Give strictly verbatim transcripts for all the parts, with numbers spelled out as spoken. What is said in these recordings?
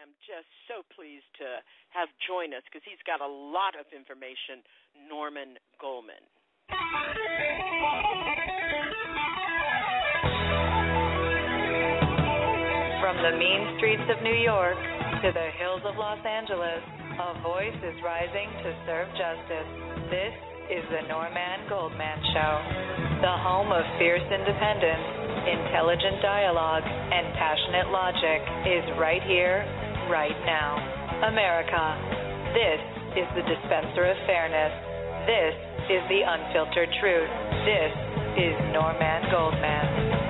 am just so pleased to have join us because he's got a lot of information, Norman Goldman. From the mean streets of New York to the hills of Los Angeles, a voice is rising to serve justice. This is the NorMAN GoldMAN Show, the home of fierce independence, intelligent dialogue, and passionate logic is right here, right now. America, this is the dispenser of fairness. This is the unfiltered truth. This is NorMAN GoldMAN.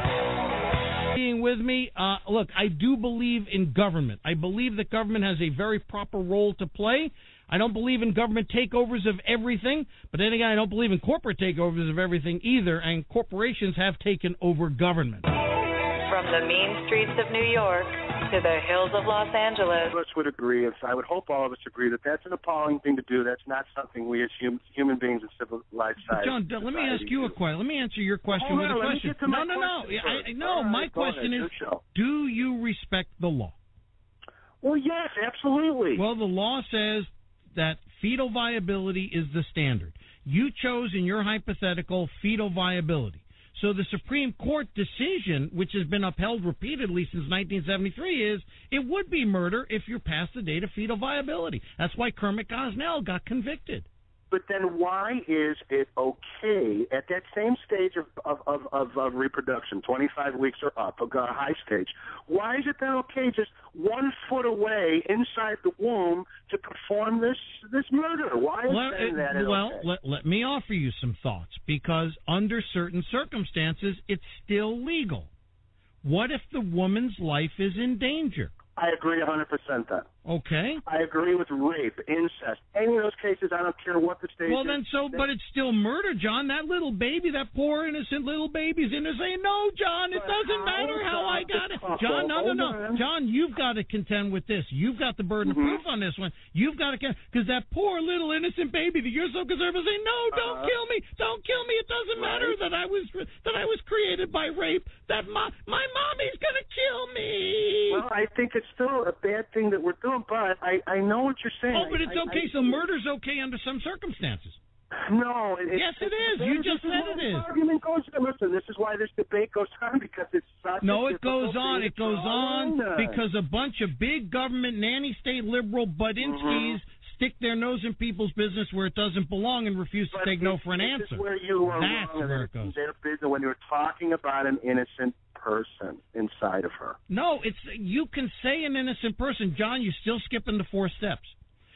Being with me, uh, look, I do believe in government. I believe that government has a very proper role to play. I don't believe in government takeovers of everything, but then again, I don't believe in corporate takeovers of everything either, and corporations have taken over government. From the mean streets of New York to the hills of Los Angeles. All of us would agree, and I would hope all of us agree, that that's an appalling thing to do. That's not something we as hum, human beings in civilized society. John, let me ask you a question. Let me answer your question with a question. No, no, no. I, no, my question is, do you respect the law? Well, yes, absolutely. Well, the law says that fetal viability is the standard. You chose in your hypothetical fetal viability. So the Supreme Court decision, which has been upheld repeatedly since nineteen seventy-three, is it would be murder if you're past the date of fetal viability. That's why Kermit Gosnell got convicted. But then why is it okay at that same stage of, of, of, of, of reproduction, twenty-five weeks or up, a high stage, why is it then okay just one foot away inside the womb to perform this this murder? Why is well, it, that Well, okay? let, let me offer you some thoughts, because under certain circumstances, it's still legal. What if the woman's life is in danger? I agree one hundred percent then. Okay. I agree with rape, incest, any of those cases. I don't care what the state. Well, then, so, but it's still murder, John. That little baby, that poor innocent little baby's in there saying, "No, John, it doesn't matter how I got it." John, no, no, no, John, you've got to contend with this. You've got the burden of proof on this one. You've got to, because that poor little innocent baby that you're so concerned about saying, "No, don't kill me, don't kill me. It doesn't matter that I was that I was created by rape. That my my mommy's gonna kill me." Well, I think it's still a bad thing that we're doing. But I, I know what you're saying. Oh, but it's I, okay. I, so murder's okay under some circumstances. No. It, yes, it is. You just said it is. Argument goes on. Listen, this is why this debate goes on, because it's such No, a it goes on. It goes on because a bunch of big government, nanny state liberal Budinskis mm-hmm. stick their nose in people's business where it doesn't belong and refuse to but take this, no for an this answer. Is where you are That's wrong. where it goes. Their business when you're talking about an innocent person inside of her. No, it's you can say an innocent person, John. You're still skipping the four steps.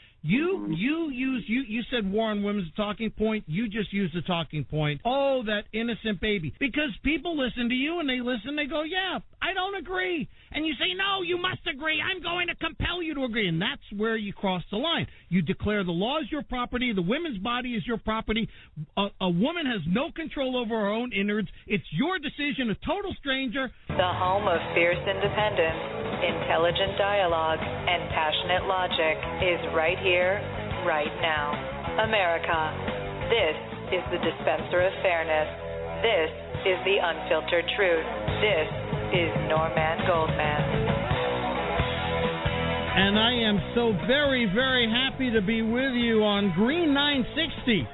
You mm-hmm. you use you you said war on women's talking point. You just used the talking point. Oh, that innocent baby. Because people listen to you and they listen. They go, yeah, I don't agree. And you say, no, you must agree. I'm going to compel you to agree. And that's where you cross the line. You declare the law is your property. The women's body is your property. A, a woman has no control over her own innards. It's your decision, a total stranger. The home of fierce independence, intelligent dialogue, and passionate logic is right here, right now. America, this is the dispenser of fairness. This is the unfiltered truth. This is NorMAN GoldMAN. And I am so very, very happy to be with you on Green nine sixty.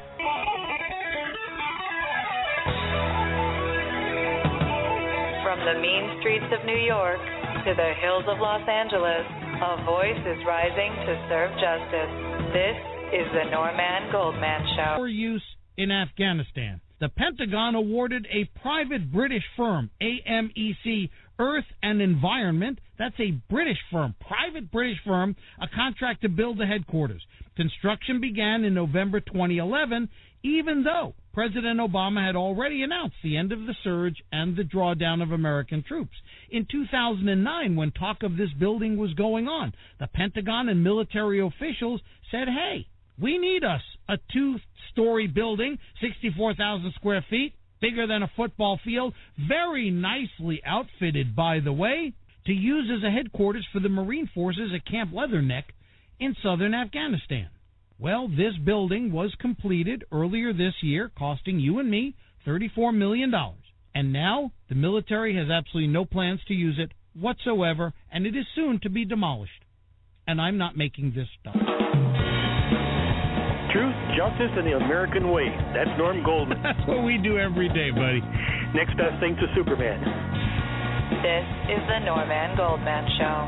From the mean streets of New York to the hills of Los Angeles, a voice is rising to serve justice. This is the NorMAN GoldMAN Show. For use in Afghanistan, the Pentagon awarded a private British firm, A M E C Earth and Environment, that's a British firm, private British firm, a contract to build the headquarters. Construction began in November twenty eleven, even though President Obama had already announced the end of the surge and the drawdown of American troops. In two thousand nine, when talk of this building was going on, the Pentagon and military officials said, hey, we need us a two-story building, sixty-four thousand square feet, bigger than a football field, very nicely outfitted, by the way, to use as a headquarters for the Marine Forces at Camp Leatherneck in southern Afghanistan. Well, this building was completed earlier this year, costing you and me thirty-four million dollars. And now the military has absolutely no plans to use it whatsoever, and it is soon to be demolished. and I'm not making this stuff. Truth, justice, and the American way. That's Norm Goldman. That's what we do every day, buddy. Next best thing to Superman. This is the Norman Goldman Show.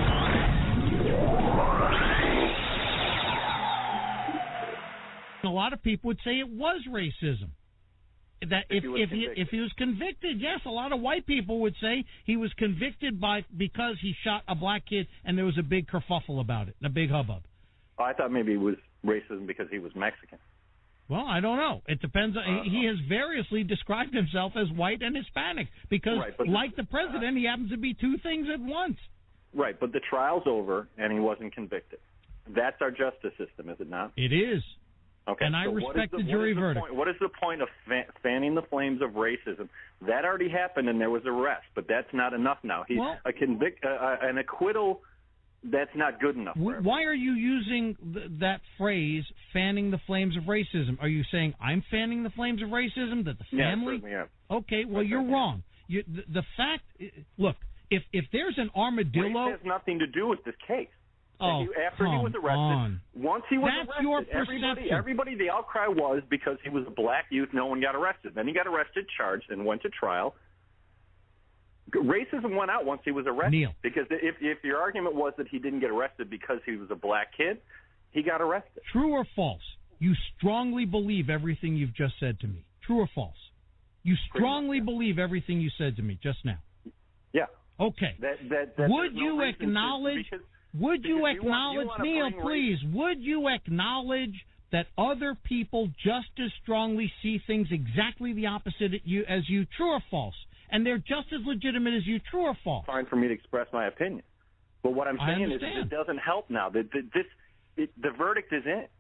A lot of people would say it was racism. That if if he, if he was convicted, yes, a lot of white people would say he was convicted by because he shot a black kid and there was a big kerfuffle about it, a big hubbub. Oh, I thought maybe it was racism because he was Mexican. Well, I don't know. It depends. Uh, he has variously described himself as white and Hispanic because, right, but like the president, he happens to be two things at once. Right, but the trial's over and he wasn't convicted. That's our justice system, is it not? It is. Okay, and I so respect the, the jury what the verdict. Point, what is the point of fan, fanning the flames of racism? That already happened, and there was arrest, but that's not enough now. He, well, a convict, uh, an acquittal, that's not good enough. W- why are you using th- that phrase, fanning the flames of racism? Are you saying I'm fanning the flames of racism, that the family? Yeah, okay, well, you're wrong. You, the, the fact, look, if if there's an armadillo... Race has nothing to do with this case. Oh, he, after come he was arrested, on. once he was That's arrested, your everybody, perception. everybody, the outcry was because he was a black youth, no one got arrested. Then he got arrested, charged, and went to trial. Racism went out once he was arrested. Neil. Because if, if your argument was that he didn't get arrested because he was a black kid, he got arrested. True or false? You strongly believe everything you've just said to me. True or false? You strongly much, yeah. believe everything you said to me just now. Yeah. Okay. That, that, that Would no you acknowledge... Because, Would you because acknowledge, you want, you Neil, please, race. would you acknowledge that other people just as strongly see things exactly the opposite at you, as you, true or false? And they're just as legitimate as you, true or false? Fine for me to express my opinion. But what I'm saying is understand. it doesn't help now. That this, it, the verdict is in.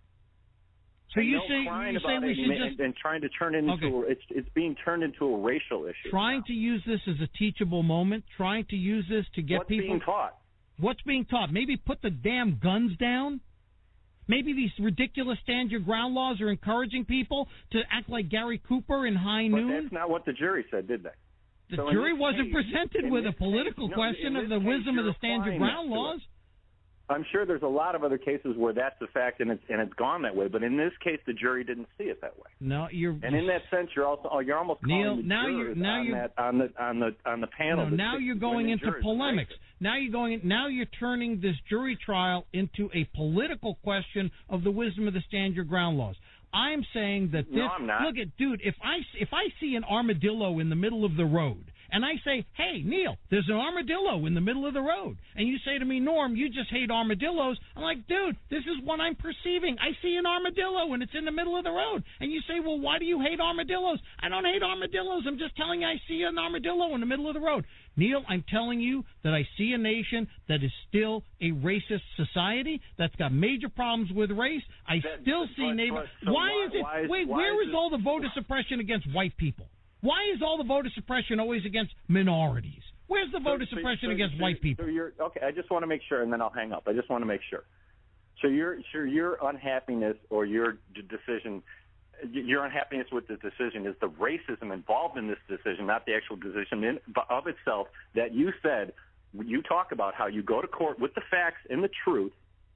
So and you no say, crying you say about we it should and, just... and trying to turn it into Okay. a, it's, it's being turned into a racial issue. Trying now. to use this as a teachable moment, trying to use this to get What's people... being taught? What's being taught? Maybe put the damn guns down? Maybe these ridiculous stand-your-ground laws are encouraging people to act like Gary Cooper in High But Noon? that's not what the jury said, did they? The So in jury this wasn't case- presented in with a this political case- no, question in of the this case, wisdom of you're the stand-your-ground applying that to laws. it. I'm sure there's a lot of other cases where that's the fact and it's and it's gone that way, but in this case, the jury didn't see it that way. No, you're. And in that sense, you're also you're almost calling Neil, the now you're jurors now on you're that, on the on the on the panel. no, now you're going into polemics. Now you're going. Now you're turning this jury trial into a political question of the wisdom of the stand your ground laws. I'm saying that this. No, I'm not. Look at, dude. If I if I see an armadillo in the middle of the road. And I say, hey, Neil, there's an armadillo in the middle of the road. And you say to me, Norm, you just hate armadillos. I'm like, dude, this is what I'm perceiving. I see an armadillo, and it's in the middle of the road. And you say, well, why do you hate armadillos? I don't hate armadillos. I'm just telling you I see an armadillo in the middle of the road. Neil, I'm telling you that I see a nation that is still a racist society that's got major problems with race. I That, still see but, neighbors. but, so why, why is it? why is, wait, why where is, is all the voter suppression against white people? Why is all the voter suppression always against minorities? Where's the voter so, suppression so, against so, white people? So you're okay. I just want to make sure, and then I'll hang up. I just want to make sure. So your so your unhappiness or your d- decision, your unhappiness with the decision is the racism involved in this decision, not the actual decision in, of itself. That you said you talk about how you go to court with the facts and the truth,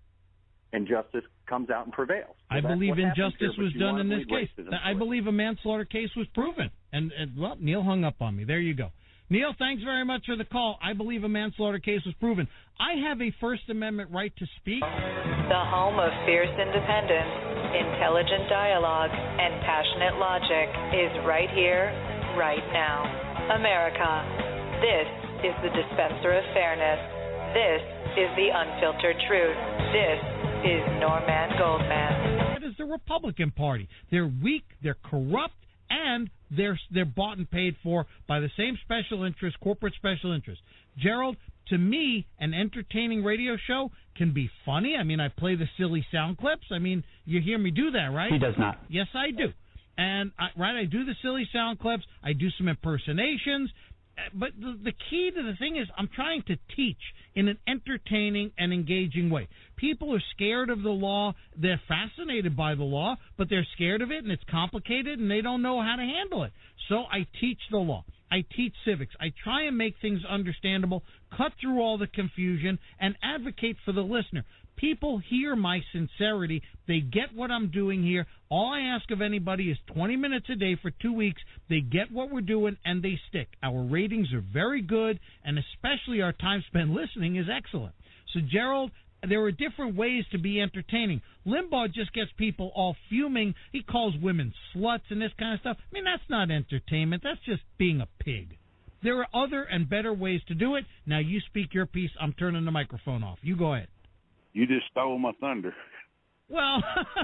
and justice comes out and prevails. So I believe injustice here, was done in this case. I believe a manslaughter case was proven. And, and, well, Neil hung up on me. There you go. Neil, thanks very much for the call. I believe a manslaughter case was proven. I have a First Amendment right to speak. The home of fierce independence, intelligent dialogue, and passionate logic is right here, right now. America, this is the dispenser of fairness. This is the unfiltered truth. This is Norman Goldman. That is the Republican Party. They're weak, they're corrupt, and they're they're bought and paid for by the same special interest, corporate special interest. Gerald, to me, an entertaining radio show can be funny. I mean, I play the silly sound clips. I mean, you hear me do that, right? He does not. Yes, I do. And, I, right, I do the silly sound clips. I do some impersonations. But the, the key to the thing is I'm trying to teach. in an entertaining and engaging way. People are scared of the law. They're fascinated by the law, but they're scared of it, and it's complicated, and they don't know how to handle it. So I teach the law. I teach civics. I try and make things understandable, cut through all the confusion, and advocate for the listener. People hear my sincerity. They get what I'm doing here. All I ask of anybody is twenty minutes a day for two weeks. They get what we're doing, and they stick. Our ratings are very good, and especially our time spent listening is excellent. So, Gerald, there are different ways to be entertaining. Limbaugh just gets people all fuming. He calls women sluts and this kind of stuff. I mean, that's not entertainment. That's just being a pig. There are other and better ways to do it. Now, you speak your piece. I'm turning the microphone off. You go ahead. You just stole my thunder. Well,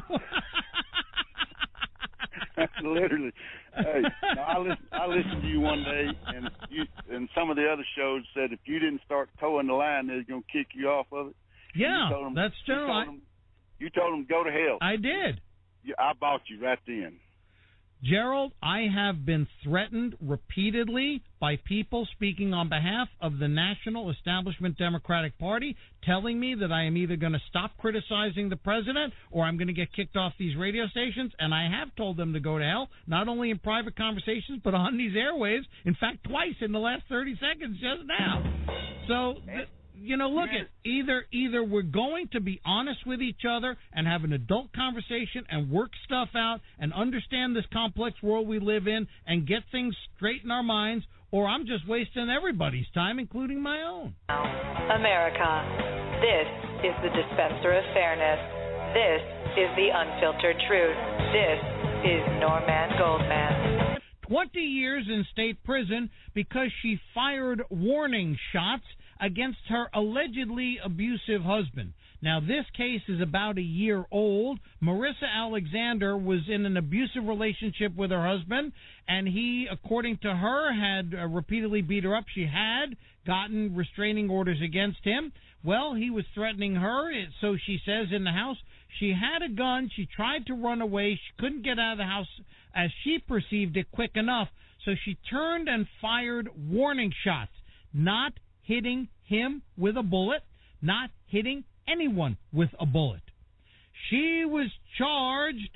literally. Hey, no, I listened. I listened to you one day, and you and some of the other shows said if you didn't start towing the line, they're going to kick you off of it. Yeah, them, that's true. You told, them, you told them go to hell. I did. You, I bought you right then. Gerald, I have been threatened repeatedly by people speaking on behalf of the National Establishment Democratic Party, telling me that I am either going to stop criticizing the president or I'm going to get kicked off these radio stations, and I have told them to go to hell, not only in private conversations, but on these airwaves, in fact, twice in the last thirty seconds just now. So... Th- You know, look at either either we're going to be honest with each other and have an adult conversation and work stuff out and understand this complex world we live in and get things straight in our minds, or I'm just wasting everybody's time, including my own. America, this is the dispenser of fairness. This is the unfiltered truth. This is Norman Goldman. twenty years in state prison because she fired warning shots against her allegedly abusive husband. Now, this case is about a year old. Marissa Alexander was in an abusive relationship with her husband, and he, according to her, had uh, repeatedly beat her up. She had gotten restraining orders against him. Well, he was threatening her, so she says in the house. She had a gun. She tried to run away. She couldn't get out of the house as she perceived it quick enough, so she turned and fired warning shots, not hitting him with a bullet, not hitting anyone with a bullet. She was charged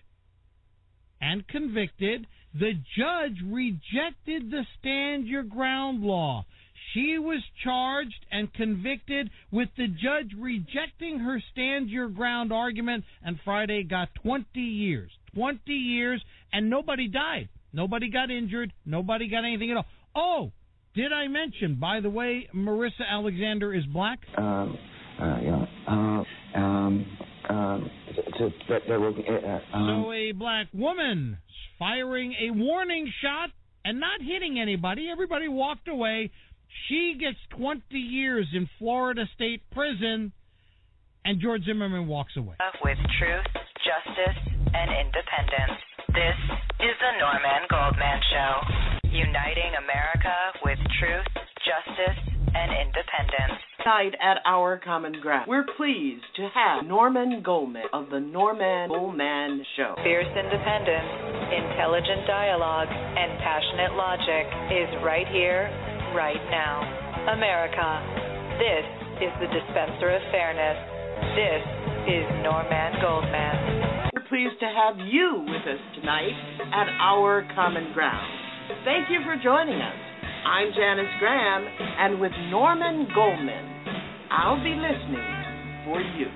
and convicted. The judge rejected the stand your ground law. She was charged and convicted with the judge rejecting her stand your ground argument, and Friday got twenty years. twenty years, and nobody died. Nobody got injured. Nobody got anything at all. Oh, did I mention, by the way, Marissa Alexander is black? Um, uh, yeah. Uh, um, um, to, to, uh, um. So a black woman firing a warning shot and not hitting anybody. Everybody walked away. She gets twenty years in Florida State Prison, and George Zimmerman walks away. With truth, justice, and independence. This is the Norman Goldman Show. Uniting America with truth, justice, and independence. Tonight at Our Common Ground, we're pleased to have Norman Goldman of the Norman GoldMan Show. Fierce independence, intelligent dialogue, and passionate logic is right here, right now. America, this is the dispenser of fairness. This is Norman Goldman. We're pleased to have you with us tonight at Our Common Ground. Thank you for joining us. I'm Janice Graham, and with Norman Goldman, I'll be listening for you.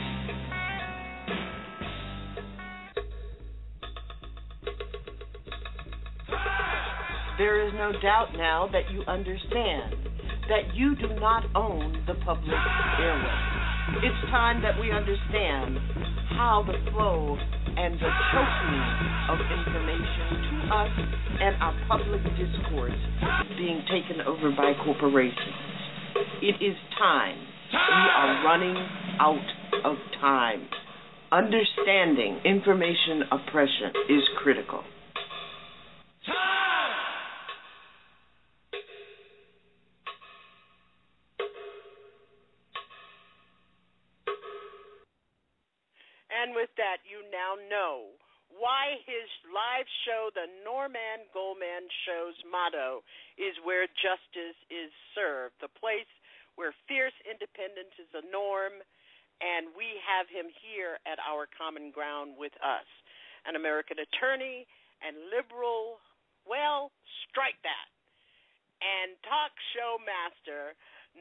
There is no doubt now that you understand that you do not own the public airways. It's time that we understand how the flow and the choking of information to us and our public discourse is being taken over by corporations. It is time. We are running out of time. Understanding information oppression is critical. And with that, you now know why his live show, the Norman GoldMan Show's motto is where justice is served, the place where fierce independence is a norm, and we have him here at our common ground with us, an American attorney and liberal, well, strike that, and talk show master,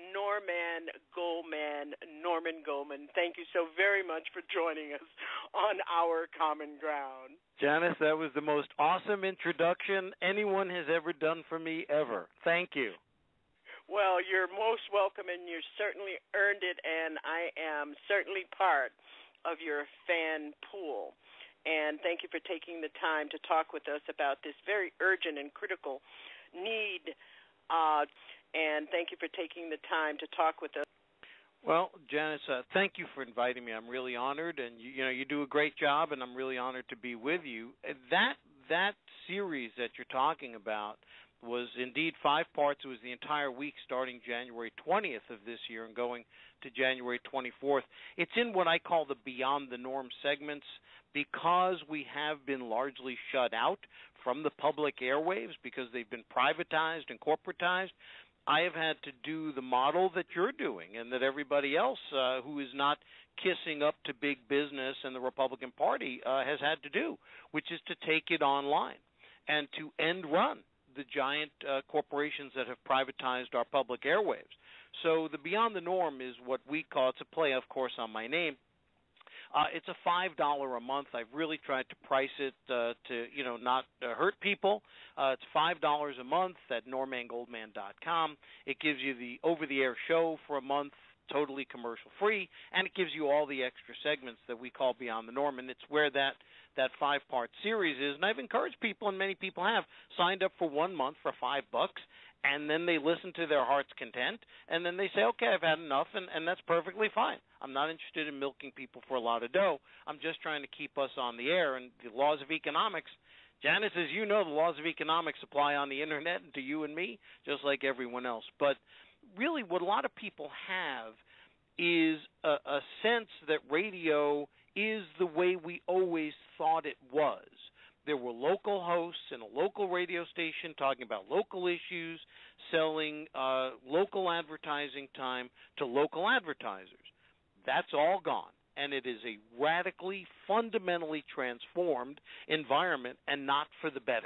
NorMAN GoldMAN, Norman Goldman. Thank you so very much for joining us on our common ground. Janice, that was the most awesome introduction anyone has ever done for me ever. Thank you. Well, you're most welcome, and you certainly earned it, and I am certainly part of your fan pool. And thank you for taking the time to talk with us about this very urgent and critical need. Uh, and thank you for taking the time to talk with us. Well, Janice, uh, thank you for inviting me. I'm really honored, and you, you know you do a great job, and I'm really honored to be with you. That that series that you're talking about was indeed five parts. It was the entire week starting January twentieth of this year and going to January twenty-fourth. It's in what I call the Beyond the Norm segments because we have been largely shut out from the public airwaves because they've been privatized and corporatized. I have had to do the model that you're doing and that everybody else uh, who is not kissing up to big business and the Republican Party uh, has had to do, which is to take it online and to end run the giant uh, corporations that have privatized our public airwaves. So the Beyond the Norm is what we call, it's a play, of course, on my name. Uh, it's a five dollars a month. I've really tried to price it uh, to, you know, not uh, hurt people. Uh, it's five dollars a month at Norman Goldman dot com. It gives you the over-the-air show for a month, totally commercial-free, and it gives you all the extra segments that we call Beyond the Norm, and it's where that, that five-part series is. And I've encouraged people, and many people have, signed up for one month for five bucks, and then they listen to their heart's content, and then they say, okay, I've had enough, and, and that's perfectly fine. I'm not interested in milking people for a lot of dough. I'm just trying to keep us on the air, and the laws of economics, Janice, as you know, the laws of economics apply on the Internet and to you and me, just like everyone else. But really what a lot of people have is a, a sense that radio is the way we always thought it was. There were local hosts in a local radio station talking about local issues, selling uh, local advertising time to local advertisers. That's all gone, and it is a radically, fundamentally transformed environment and not for the better.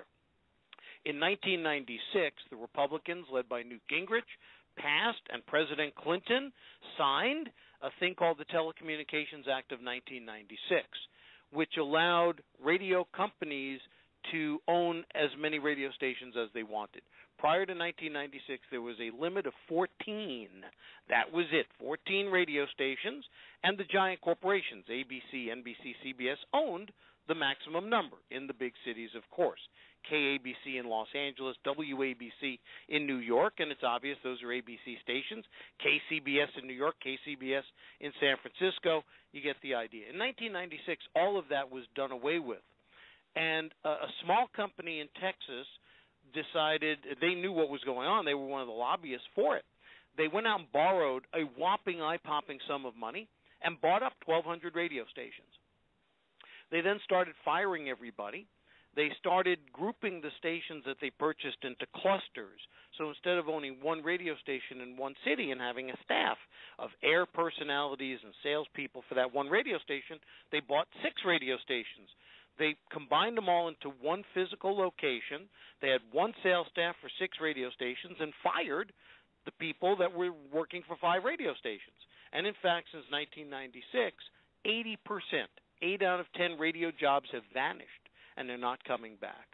In nineteen ninety-six, the Republicans, led by Newt Gingrich, passed, and President Clinton signed a thing called the Telecommunications Act of nineteen ninety-six, which allowed radio companies to own as many radio stations as they wanted. Prior to nineteen ninety-six, there was a limit of fourteen. That was it, fourteen radio stations, and the giant corporations, A B C, N B C, C B S, owned the maximum number in the big cities, of course. K A B C in Los Angeles, W A B C in New York, and it's obvious those are A B C stations. K C B S in New York, K C B S in San Francisco. You get the idea. In nineteen ninety-six, all of that was done away with. And uh, a small company in Texas decided, they knew what was going on. They were one of the lobbyists for it. They went out and borrowed a whopping, eye-popping sum of money and bought up twelve hundred radio stations. They then started firing everybody. They started grouping the stations that they purchased into clusters. So instead of owning one radio station in one city and having a staff of air personalities and salespeople for that one radio station, they bought six radio stations. They combined them all into one physical location. They had one sales staff for six radio stations and fired the people that were working for five radio stations. And in fact, since nineteen ninety-six, eighty percent, eight out of ten radio jobs have vanished, and they're not coming back.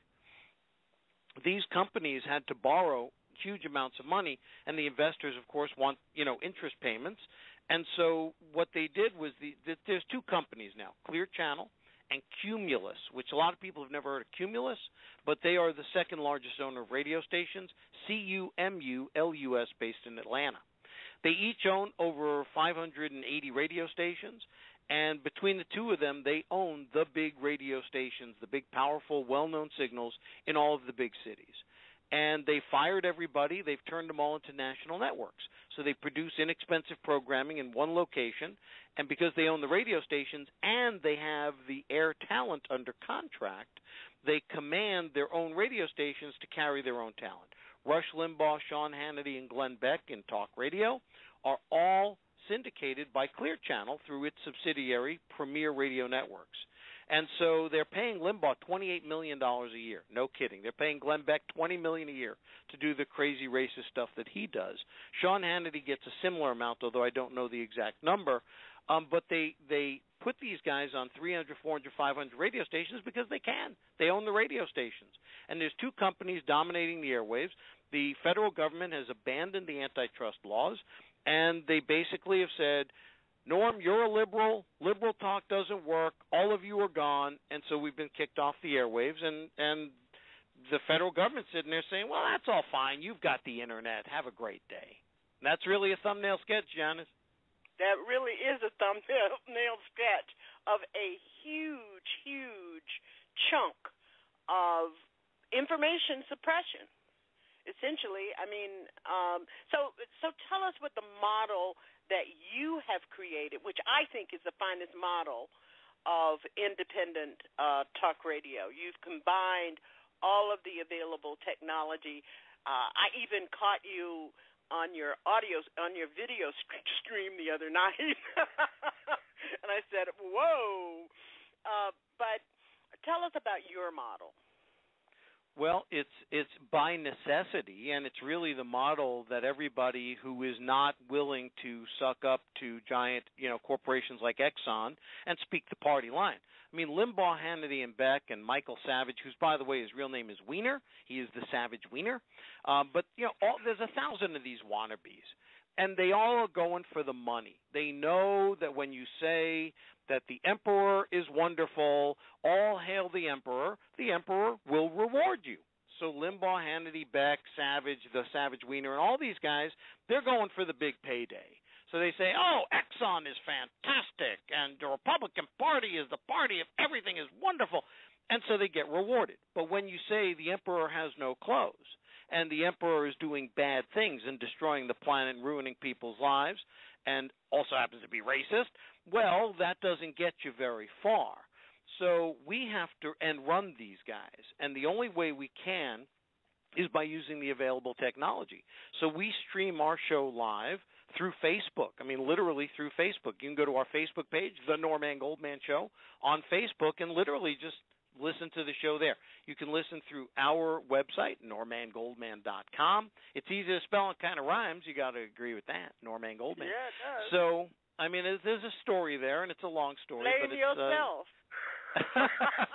These companies had to borrow huge amounts of money, and the investors, of course, want, you know, interest payments. And so what they did was, the, the there's two companies now, Clear Channel and Cumulus, which a lot of people have never heard of Cumulus, but they are the second largest owner of radio stations, C U M U L U S, based in Atlanta. They each own over five hundred eighty radio stations, and between the two of them, they own the big radio stations, the big, powerful, well-known signals in all of the big cities. And they fired everybody. They've turned them all into national networks. So they produce inexpensive programming in one location, and because they own the radio stations and they have the air talent under contract, they command their own radio stations to carry their own talent. Rush Limbaugh, Sean Hannity, and Glenn Beck in talk radio are all syndicated by Clear Channel through its subsidiary, Premier Radio Networks. And so they're paying Limbaugh twenty-eight million dollars a year. No kidding. They're paying Glenn Beck twenty million dollars a year to do the crazy racist stuff that he does. Sean Hannity gets a similar amount, although I don't know the exact number. Um, but they, they put these guys on three hundred, four hundred, five hundred radio stations because they can. They own the radio stations. And there's two companies dominating the airwaves. The federal government has abandoned the antitrust laws, and they basically have said, Norm, you're a liberal. Liberal talk doesn't work. All of you are gone, and so we've been kicked off the airwaves. And, and the federal government's sitting there saying, well, that's all fine. You've got the Internet. Have a great day. And that's really a thumbnail sketch, Janice. That really is a thumbnail sketch of a huge, huge chunk of information suppression. Essentially, I mean, um, so so tell us what the model that you have created, which I think is the finest model of independent uh, talk radio. You've combined all of the available technology. Uh, I even caught you on your audio, on your video stream the other night, and I said, "Whoa!" Uh, but tell us about your model. Well, it's it's by necessity, and it's really the model that everybody who is not willing to suck up to giant, you know, corporations like Exxon and speak the party line. I mean, Limbaugh, Hannity, and Beck, and Michael Savage, who's, by the way, his real name is Wiener. He is the Savage Wiener. Um, but, you know, all, there's a thousand of these wannabes, and they all are going for the money. They know that when you say that the emperor is wonderful, all hail the emperor, the emperor will reward you. So Limbaugh, Hannity, Beck, Savage, the Savage Wiener, and all these guys, they're going for the big payday. So they say, oh, Exxon is fantastic, and the Republican Party is the party of everything is wonderful. And so they get rewarded. But when you say the emperor has no clothes, and the emperor is doing bad things and destroying the planet and ruining people's lives, and also happens to be racist, well, that doesn't get you very far. So we have to and run these guys, and the only way we can is by using the available technology. So we stream our show live through Facebook. I mean, literally through Facebook. You can go to our Facebook page, The Norman GoldMan Show, on Facebook, and literally just listen to the show there. You can listen through our website, norman goldman dot com. It's easy to spell and kind of rhymes. You got to agree with that, Norman Goldman. Yeah, it does. So, I mean, there's a story there, and it's a long story. Blame but it's, yourself. Uh...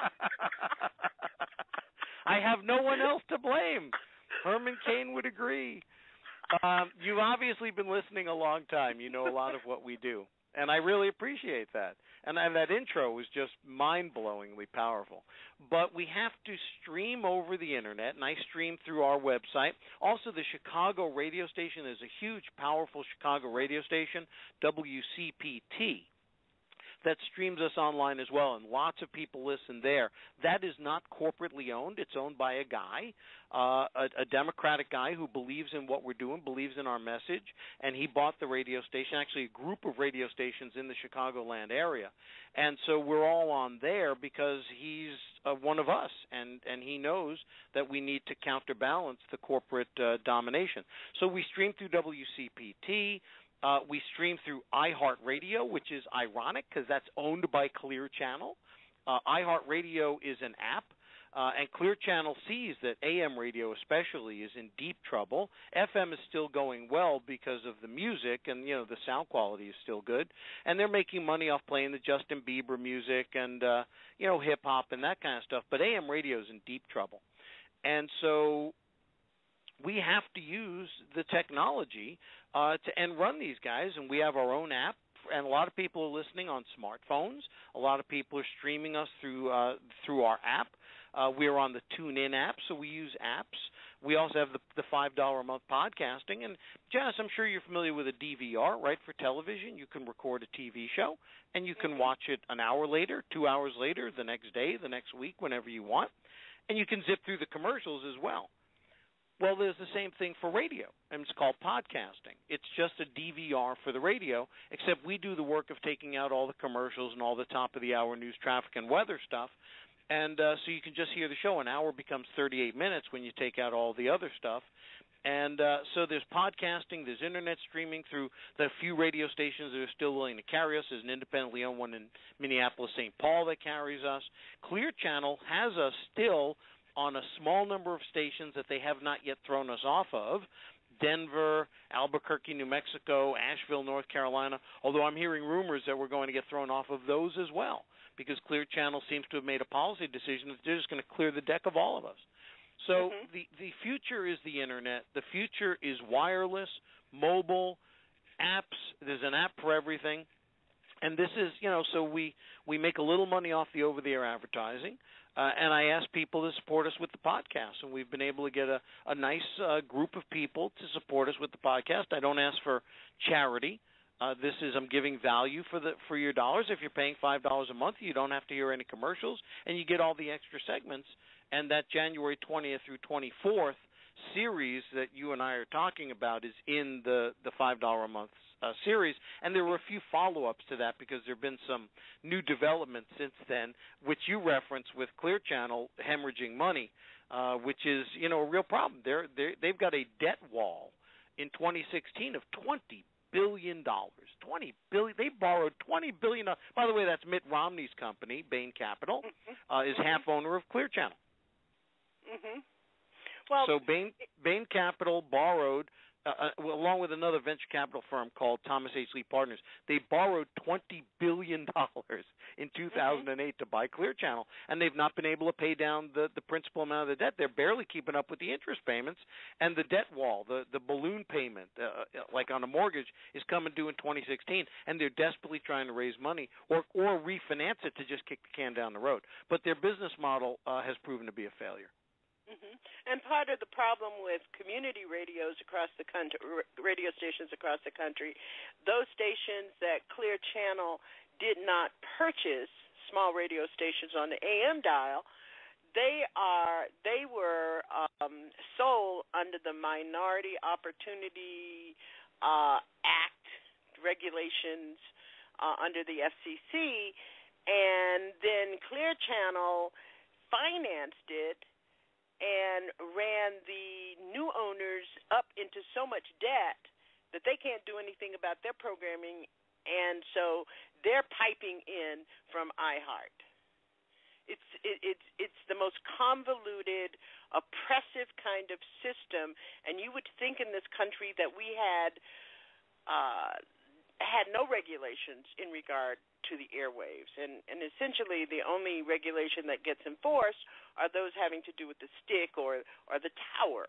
I have no one else to blame. Herman Cain would agree. Um, you've obviously been listening a long time. You know a lot of what we do, and I really appreciate that. And, and that intro was just mind-blowingly powerful. But we have to stream over the Internet, and I stream through our website. Also, the Chicago radio station is a huge, powerful Chicago radio station, W C P T, that streams us online as well, and lots of people listen there. That is not corporately owned. It's owned by a guy, uh, a, a Democratic guy who believes in what we're doing, believes in our message, and he bought the radio station, actually a group of radio stations in the Chicagoland area. And so we're all on there because he's uh, one of us, and, and he knows that we need to counterbalance the corporate uh, domination. So we stream through W C P T. Uh, we stream through iHeartRadio, which is ironic because that's owned by Clear Channel. Uh, iHeartRadio is an app, uh, and Clear Channel sees that A M radio especially is in deep trouble. F M is still going well because of the music, and, you know, the sound quality is still good. And they're making money off playing the Justin Bieber music and, uh, you know, hip-hop and that kind of stuff. But A M radio is in deep trouble. And so we have to use the technology uh, to and run these guys, and we have our own app, and a lot of people are listening on smartphones. A lot of people are streaming us through uh, through our app. Uh, we are on the TuneIn app, so we use apps. We also have the, the five dollars a month podcasting. And, Janice, I'm sure you're familiar with a D V R, right, for television. You can record a T V show, and you can watch it an hour later, two hours later, the next day, the next week, whenever you want. And you can zip through the commercials as well. Well, there's the same thing for radio, and it's called podcasting. It's just a D V R for the radio, except we do the work of taking out all the commercials and all the top-of-the-hour news, traffic, and weather stuff, and uh, so you can just hear the show. An hour becomes thirty-eight minutes when you take out all the other stuff, And uh, so there's podcasting, there's internet streaming through the few radio stations that are still willing to carry us. There's an independently owned one in Minneapolis, Saint Paul that carries us. Clear Channel has us still on a small number of stations that they have not yet thrown us off of. Denver, Albuquerque, New Mexico, Asheville, North Carolina, although I'm hearing rumors that we're going to get thrown off of those as well, because Clear Channel seems to have made a policy decision that they're just going to clear the deck of all of us. So mm-hmm. the, the future is the Internet. The future is wireless, mobile, apps. There's an app for everything. And this is, you know, so we, we make a little money off the over-the-air advertising. Uh, and I ask people to support us with the podcast, and we've been able to get a, a nice uh, group of people to support us with the podcast. I don't ask for charity. Uh, this is I'm giving value for the for your dollars. If you're paying five dollars a month, you don't have to hear any commercials, and you get all the extra segments. And that January twentieth through twenty-fourth series that you and I are talking about is in the, the five dollars a month Uh, series, and there were a few follow-ups to that because there have been some new developments since then, which you referenced with Clear Channel hemorrhaging money, uh, which is, you know, a real problem. They're, they're, they've got a debt wall in twenty sixteen of twenty billion dollars. twenty billion dollars. They borrowed twenty billion dollars. By the way, that's Mitt Romney's company, Bain Capital, uh, is half owner of Clear Channel. Mm-hmm. Well, so Bain, Bain Capital borrowed, Uh, uh, along with another venture capital firm called Thomas H. Lee Partners, they borrowed twenty billion dollars in two thousand eight mm-hmm. to buy Clear Channel, and they've not been able to pay down the, the principal amount of the debt. They're barely keeping up with the interest payments, and the debt wall, the, the balloon payment, uh, like on a mortgage, is coming due in twenty sixteen, and they're desperately trying to raise money or, or refinance it to just kick the can down the road. But their business model uh, has proven to be a failure. Mm-hmm. And part of the problem with community radios across the country, radio stations across the country, those stations that Clear Channel did not purchase, small radio stations on the A M dial, they are they were um, sold under the Minority Opportunity uh, Act regulations uh, under the F C C, and then Clear Channel financed it and ran the new owners up into so much debt that they can't do anything about their programming, and so they're piping in from iHeart. It's it, it's it's the most convoluted, oppressive kind of system, and you would think in this country that we had uh, had no regulations in regard to the airwaves, and, and essentially the only regulation that gets enforced are those having to do with the stick or, or the tower.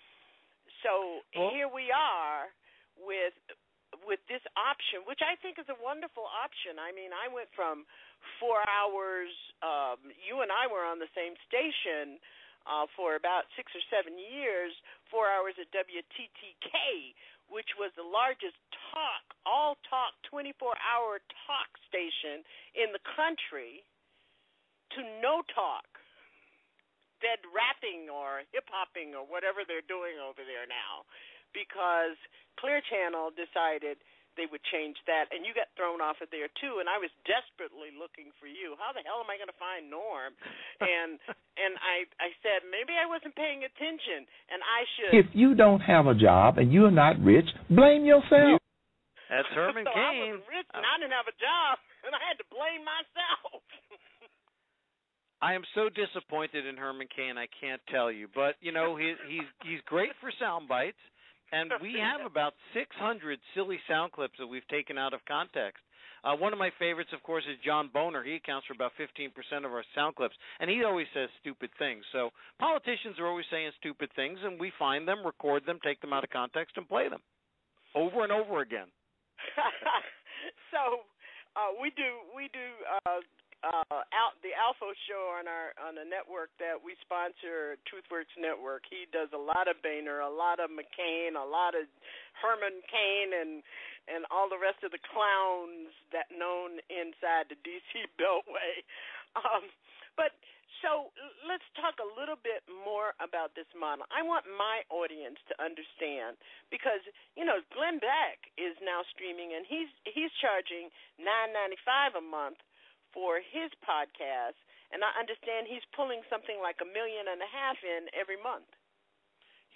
So well, here we are with with this option, which I think is a wonderful option. I mean, I went from four hours, um, you and I were on the same station uh, for about six or seven years, four hours at W T T K, which was the largest talk, all-talk, twenty-four hour talk station in the country, to no talk, dead rapping or hip-hopping or whatever they're doing over there now, because Clear Channel decided they would change that, and you got thrown off of there, too, and I was desperately looking for you. How the hell am I going to find Norm? And and I, I said, maybe I wasn't paying attention, and I should. If you don't have a job and you're not rich, blame yourself. That's Herman so Cain. I wasn't rich and I didn't have a job, and I had to blame myself. I am so disappointed in Herman Cain, I can't tell you. But, you know, he, he's he's great for sound bites. And we have about six hundred silly sound clips that we've taken out of context. Uh, one of my favorites, of course, is John Boner. He accounts for about fifteen percent of our sound clips, and he always says stupid things. So politicians are always saying stupid things, and we find them, record them, take them out of context, and play them over and over again. So uh, we do we do uh, uh, out the Alpha show on our on a network that we sponsor, TruthWorks Network. He does a lot of Boehner, a lot of McCain, a lot of Herman Cain, and and all the rest of the clowns that known inside the D C Beltway. Um, but so let's talk a little bit more about this model. I want my audience to understand, because you know Glenn Beck is now streaming, and he's he's charging nine ninety-five a month for his podcast, and I understand he's pulling something like a million and a half in every month.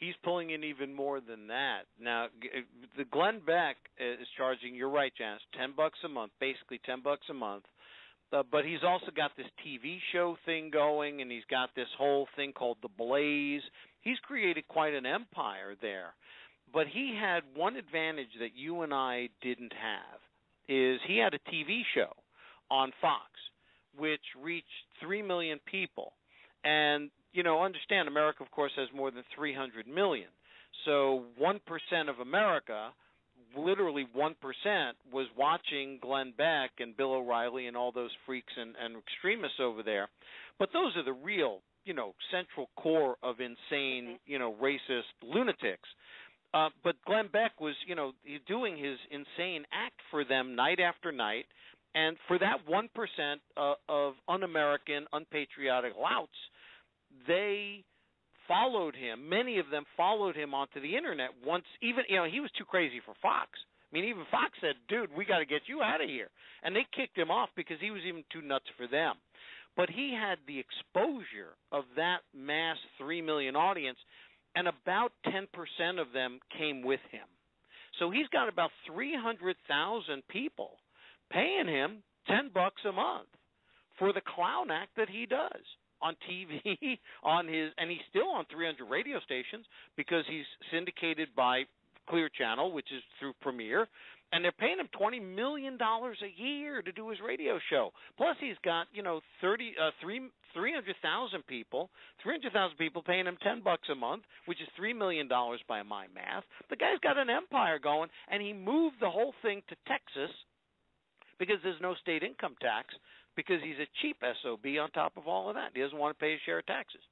He's pulling in even more than that. Now, the Glenn Beck is charging, you're right, Janice, ten bucks a month, basically ten bucks a month. Uh, but he's also got this T V show thing going, and he's got this whole thing called The Blaze. He's created quite an empire there. But he had one advantage that you and I didn't have, is he had a T V show on Fox, which reached three million people. And, you know, understand, America, of course, has more than three hundred million. So one percent of America, literally one percent, was watching Glenn Beck and Bill O'Reilly and all those freaks and, and extremists over there. But those are the real, you know, central core of insane, you know, racist lunatics. Uh, but Glenn Beck was, you know, doing his insane act for them night after night. And for that one percent uh, of un-American, unpatriotic louts, they followed him. Many of them followed him onto the Internet once, even, you know, he was too crazy for Fox. I mean, even Fox said, dude, we got to get you out of here. And they kicked him off because he was even too nuts for them. But he had the exposure of that mass three million audience, and about ten percent of them came with him. So he's got about three hundred thousand people paying him ten bucks a month for the clown act that he does on T V, on his, and he's still on three hundred radio stations because he's syndicated by Clear Channel, which is through Premiere, and they're paying him twenty million dollars a year to do his radio show. Plus, he's got, you know, thirty, uh, three, three hundred thousand people, three hundred thousand people paying him ten bucks a month, which is three million dollars by my math. The guy's got an empire going, and he moved the whole thing to Texas because there's no state income tax, because he's a cheap S O B on top of all of that. He doesn't want to pay his share of taxes.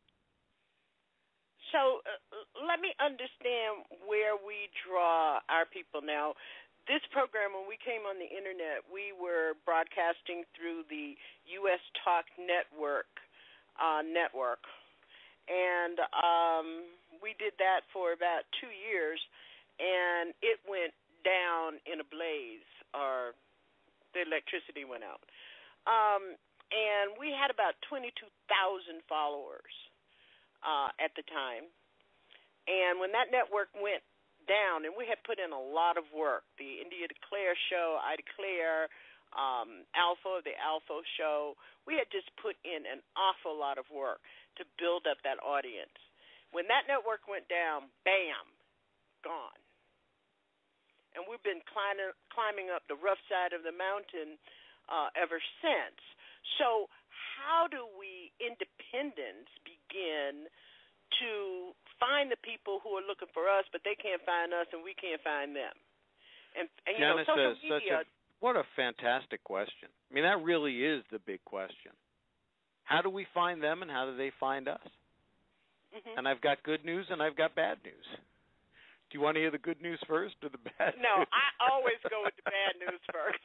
So uh, let me understand where we draw our people now. This program, when we came on the Internet, we were broadcasting through the U S Talk Network, uh, network. And um, we did that for about two years, and it went down in a blaze, or the electricity went out. Um, and we had about twenty-two thousand followers uh, at the time. And when that network went down, and we had put in a lot of work, the India Declare show, I Declare, um, Alpha, the Alpha show, we had just put in an awful lot of work to build up that audience. When that network went down, bam, gone. And we've been climbing, climbing up the rough side of the mountain uh, ever since. So how do we, independents, begin to find the people who are looking for us, but they can't find us and we can't find them? And, and you Janice, know, social uh, media. Such a, what a fantastic question. I mean, that really is the big question. How do we find them, and how do they find us? Mm-hmm. And I've got good news and I've got bad news. Do you want to hear the good news first or the bad no, news? I always go with the bad news first.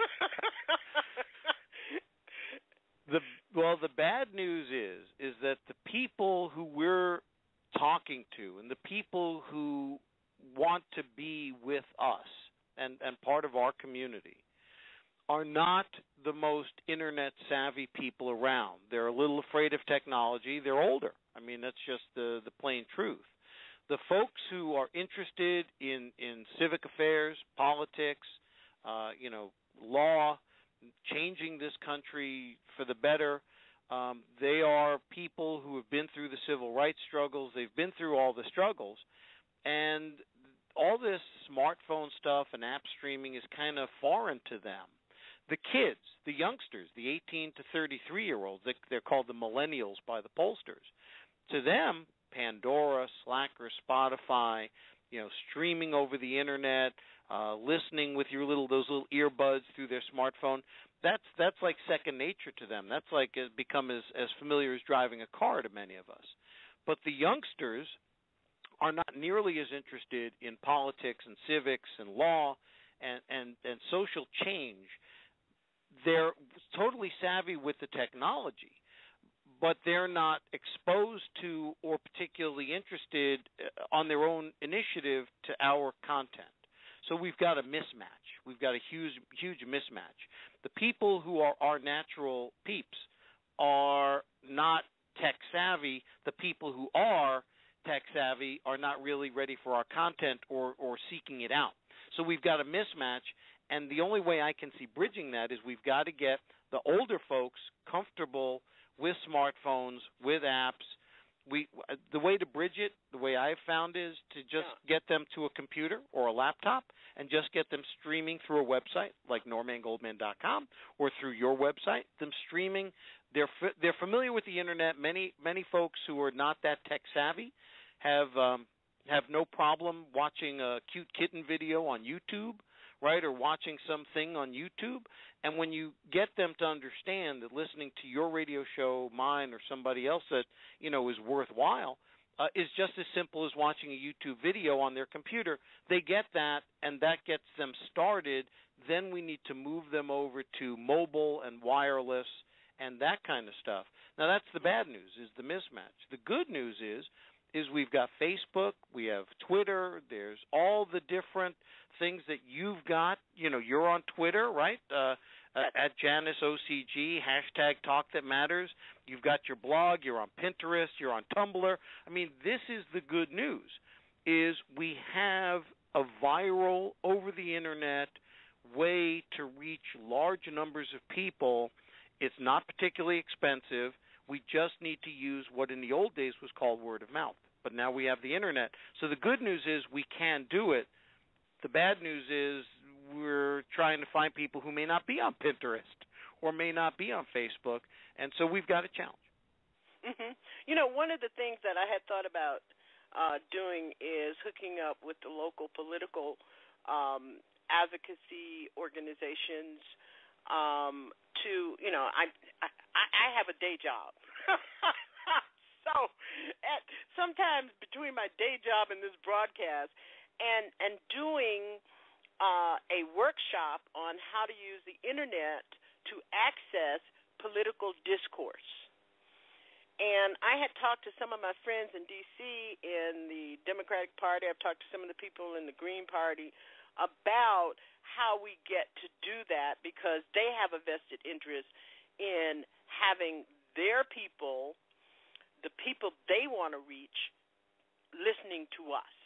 the well, the bad news is is that the people who we're talking to and the people who want to be with us and, and part of our community are not the most internet savvy people around. They're a little afraid of technology. They're older. I mean, that's just the, the plain truth. The folks who are interested in, in civic affairs, politics, uh, you know, law, changing this country for the better, um, they are people who have been through the civil rights struggles. They've been through all the struggles. And all this smartphone stuff and app streaming is kind of foreign to them. The kids, the youngsters, the eighteen to thirty-three-year-olds, they're called the millennials by the pollsters. To them, Pandora, Slacker, Spotify, you know, streaming over the internet, uh, listening with your little those little earbuds through their smartphone, that's that's like second nature to them. That's like it's become as, as familiar as driving a car to many of us. But the youngsters are not nearly as interested in politics and civics and law and, and, and social change. They're totally savvy with the technology, but they're not exposed to or particularly interested on their own initiative to our content. So we've got a mismatch. We've got a huge, huge mismatch. The people who are our natural peeps are not tech savvy. The people who are tech savvy are not really ready for our content or, or seeking it out. So we've got a mismatch, and the only way I can see bridging that is we've got to get the older folks comfortable with smartphones, with apps. We the way to bridge it, the way I've found is to just yeah. get them to a computer or a laptop and just get them streaming through a website like Norman Goldman dot com or through your website. Them streaming, they're they're familiar with the internet. Many many folks who are not that tech savvy have um, have no problem watching a cute kitten video on YouTube, right, or watching something on YouTube. And when you get them to understand that listening to your radio show, mine, or somebody else that, you know, is worthwhile, uh, is just as simple as watching a YouTube video on their computer, they get that, and that gets them started. Then we need to move them over to mobile and wireless and that kind of stuff. Now, that's the bad news, is the mismatch. The good news is is we've got Facebook, we have Twitter, there's all the different things that you've got. You know, you're on Twitter, right? Uh, uh, at Janice O C G, hashtag Talk That Matters. You've got your blog, you're on Pinterest, you're on Tumblr. I mean, this is the good news, is we have a viral, over-the-internet way to reach large numbers of people. It's not particularly expensive. We just need to use what in the old days was called word of mouth. But now we have the internet. So the good news is we can do it. The bad news is we're trying to find people who may not be on Pinterest or may not be on Facebook, and so we've got a challenge. Mm-hmm. You know, one of the things that I had thought about uh, doing is hooking up with the local political um, advocacy organizations um, to, you know, I, I, I have a day job. So at, sometimes between my day job and this broadcast and, and doing uh, a workshop on how to use the internet to access political discourse. And I had talked to some of my friends in D C in the Democratic Party. I've talked to some of the people in the Green Party about how we get to do that, because they have a vested interest in having their people, the people they want to reach, listening to us.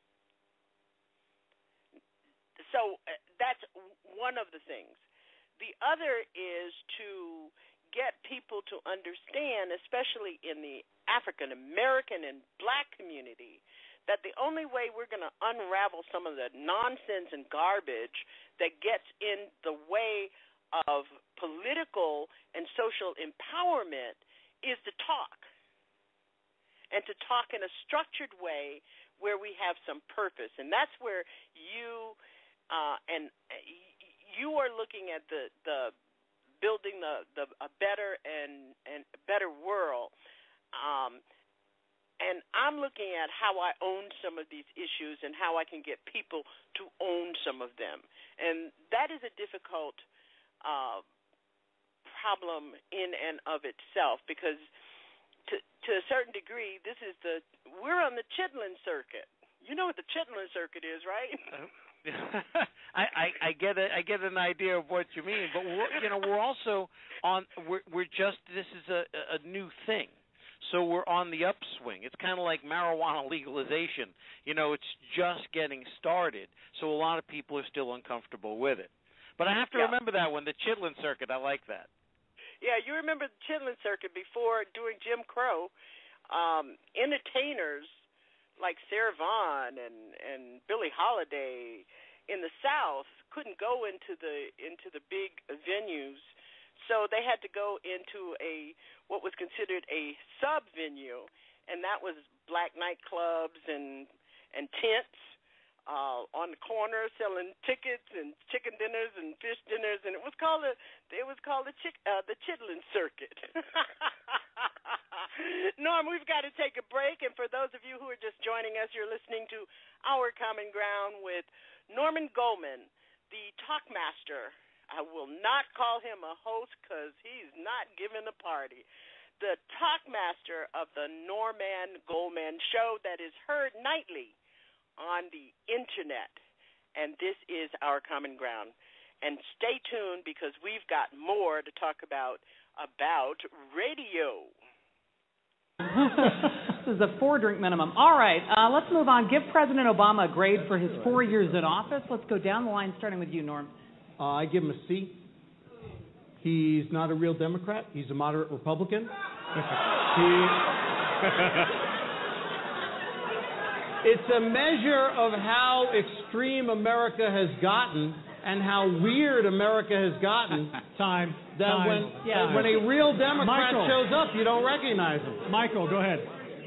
So uh, that's one of the things. The other is to get people to understand, especially in the African American and black community, that the only way we're going to unravel some of the nonsense and garbage that gets in the way of political and social empowerment is to talk, and to talk in a structured way where we have some purpose. And that's where you uh, and you are looking at the, the building the, the a better and, and better world. Um, and I'm looking at how I own some of these issues and how I can get people to own some of them. And that is a difficult uh, problem in and of itself, because to, to a certain degree, this is the we're on the Chitlin circuit. You know what the Chitlin circuit is, right? I, I, I get it. I get an idea of what you mean, but we're, you know, we're also on. We're, we're just. This is a, a new thing, so we're on the upswing. It's kind of like marijuana legalization. You know, it's just getting started, so a lot of people are still uncomfortable with it. But I have to yeah. remember that one, the Chitlin circuit. I like that. Yeah, you remember the Chitlin circuit before, during Jim Crow, um, entertainers like Sarah Vaughan and, and Billie Holiday in the South couldn't go into the into the big venues, so they had to go into a what was considered a sub venue, and that was black nightclubs and and tents uh, on the corner selling tickets and chicken dinners and fish dinners, and it was called a it was called the chick uh, the Chitlin circuit. Norm, we've got to take a break, and for those of you who are just joining us, you're listening to Our Common Ground with Norman Goldman, the talkmaster. I will not call him a host because he's not giving a party. The talkmaster of the NorMAN GoldMAN Show that is heard nightly on the internet, and this is Our Common Ground. And stay tuned, because we've got more to talk about about radio. is a four-drink minimum. All right, uh, let's move on. Give President Obama a grade for his four years in office. Let's go down the line, starting with you, Norm. Uh, I give him a C. He's not a real Democrat. He's a moderate Republican. he, it's a measure of how extreme America has gotten and how weird America has gotten. Time. That time, when yeah. that when a real Democrat Michael. shows up, you don't recognize him. Michael, go ahead.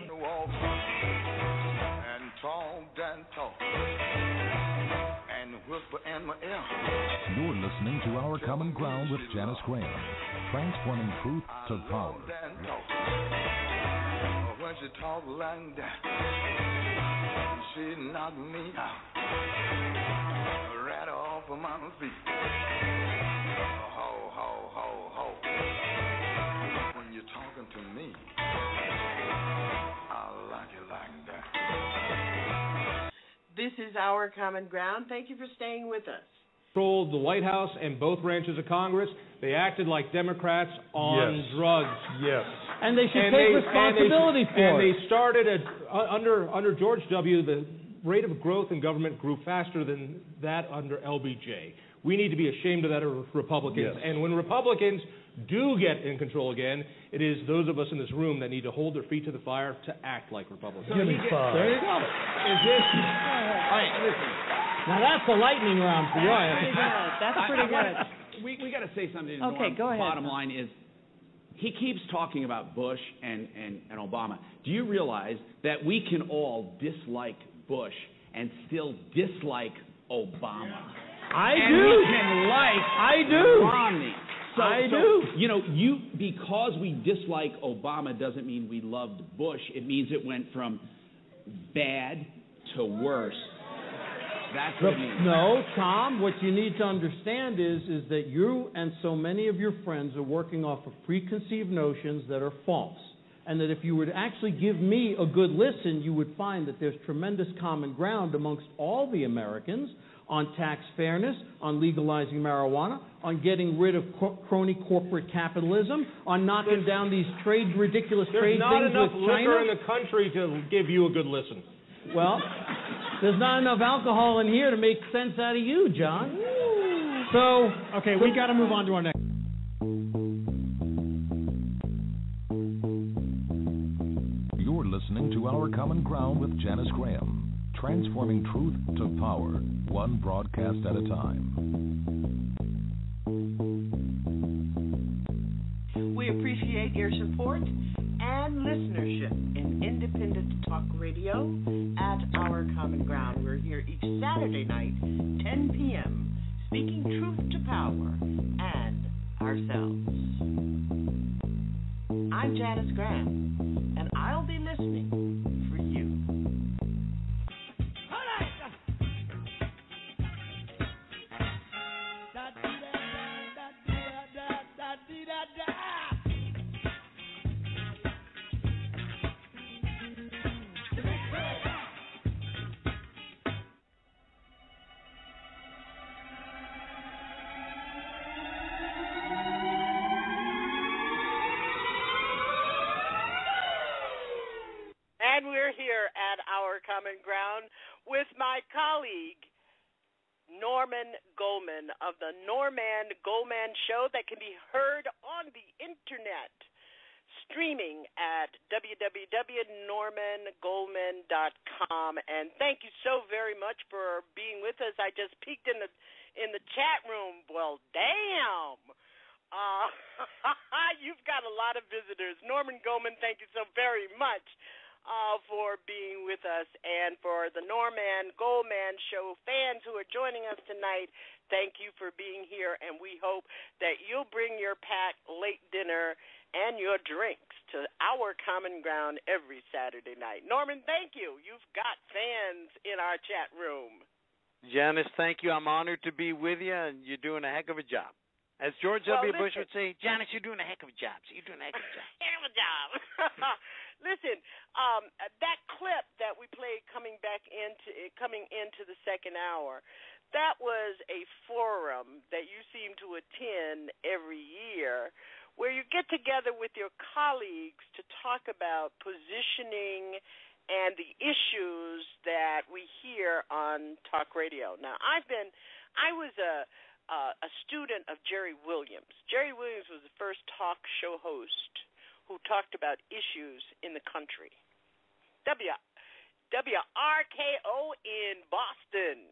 And talk and talk and whisper in my ear. You're listening to Our Common Ground with Janice Graham, transforming truth to power. When she talk like that, she knocked me out, right off of my feet. Ho, ho, ho, ho. When you're talking to me, I like it like that. This is Our Common Ground. Thank you for staying with us. Controlled the White House and both branches of Congress. They acted like Democrats on Yes. drugs. Yes. And they should And take they- responsibility and they, for and it. they started at uh, under under George W. The rate of growth in government grew faster than that under L B J. We need to be ashamed of that as Republicans. Yes. And when Republicans do get in control again, it is those of us in this room that need to hold their feet to the fire to act like Republicans. Give me five. There you go. Is this? All right, listen. Now that's a lightning round for you. Pretty good. That's pretty I, I good. wanna, we we got to say something. To Okay, Norm. go ahead. Bottom line is, he keeps talking about Bush and, and, and Obama. Do you realize that we can all dislike Bush and still dislike Obama? I and do. we can like I do. Romney. So, I so, do. You know, you because we dislike Obama doesn't mean we loved Bush. It means it went from bad to worse. That's what it means. No, Tom, what you need to understand is, is that you and so many of your friends are working off of preconceived notions that are false. And that if you were to actually give me a good listen, you would find that there's tremendous common ground amongst all the Americans on tax fairness, on legalizing marijuana, on getting rid of cro- crony corporate capitalism, on knocking There's, down these trade, ridiculous there's trade not things enough with liquor China. in the country to give you a good listen. Well, there's not enough alcohol in here to make sense out of you, John. So, okay, we got to move on to our next. You're listening to Our Common Ground with Janice Graham, transforming truth to power, one broadcast at a time. We appreciate your support and listenership in independent talk radio at Our Common Ground. We're here each Saturday night, ten p.m., speaking truth to power and ourselves. I'm Janice Graham, and I'll be listening for you. And we're here at Our Common Ground with my colleague, Norman Goldman of the NorMAN GoldMAN Show that can be heard on the internet, streaming at w w w dot norman goldman dot com. And thank you so very much for being with us. I just peeked in the in the chat room. Well, damn. Uh, you've got a lot of visitors. Norman Goldman, thank you so very much. Uh, for being with us, and for the NorMAN GoldMAN Show fans who are joining us tonight, thank you for being here, and we hope that you'll bring your packed late dinner and your drinks to Our Common Ground every Saturday night. Norman, thank you. You've got fans in our chat room. Janice, thank you. I'm honored to be with you, and you're doing a heck of a job. As George Well, W. Bush listen. would say, Janice, you're doing a heck of a job. So you're doing a heck of a job. Heck of a job. Listen, um, that clip that we played coming back into coming into the second hour, that was a forum that you seem to attend every year where you get together with your colleagues to talk about positioning and the issues that we hear on talk radio. Now, I've been, I was a, uh, a student of Jerry Williams. Jerry Williams was the first talk show host who talked about issues in the country. W, W R K O in Boston.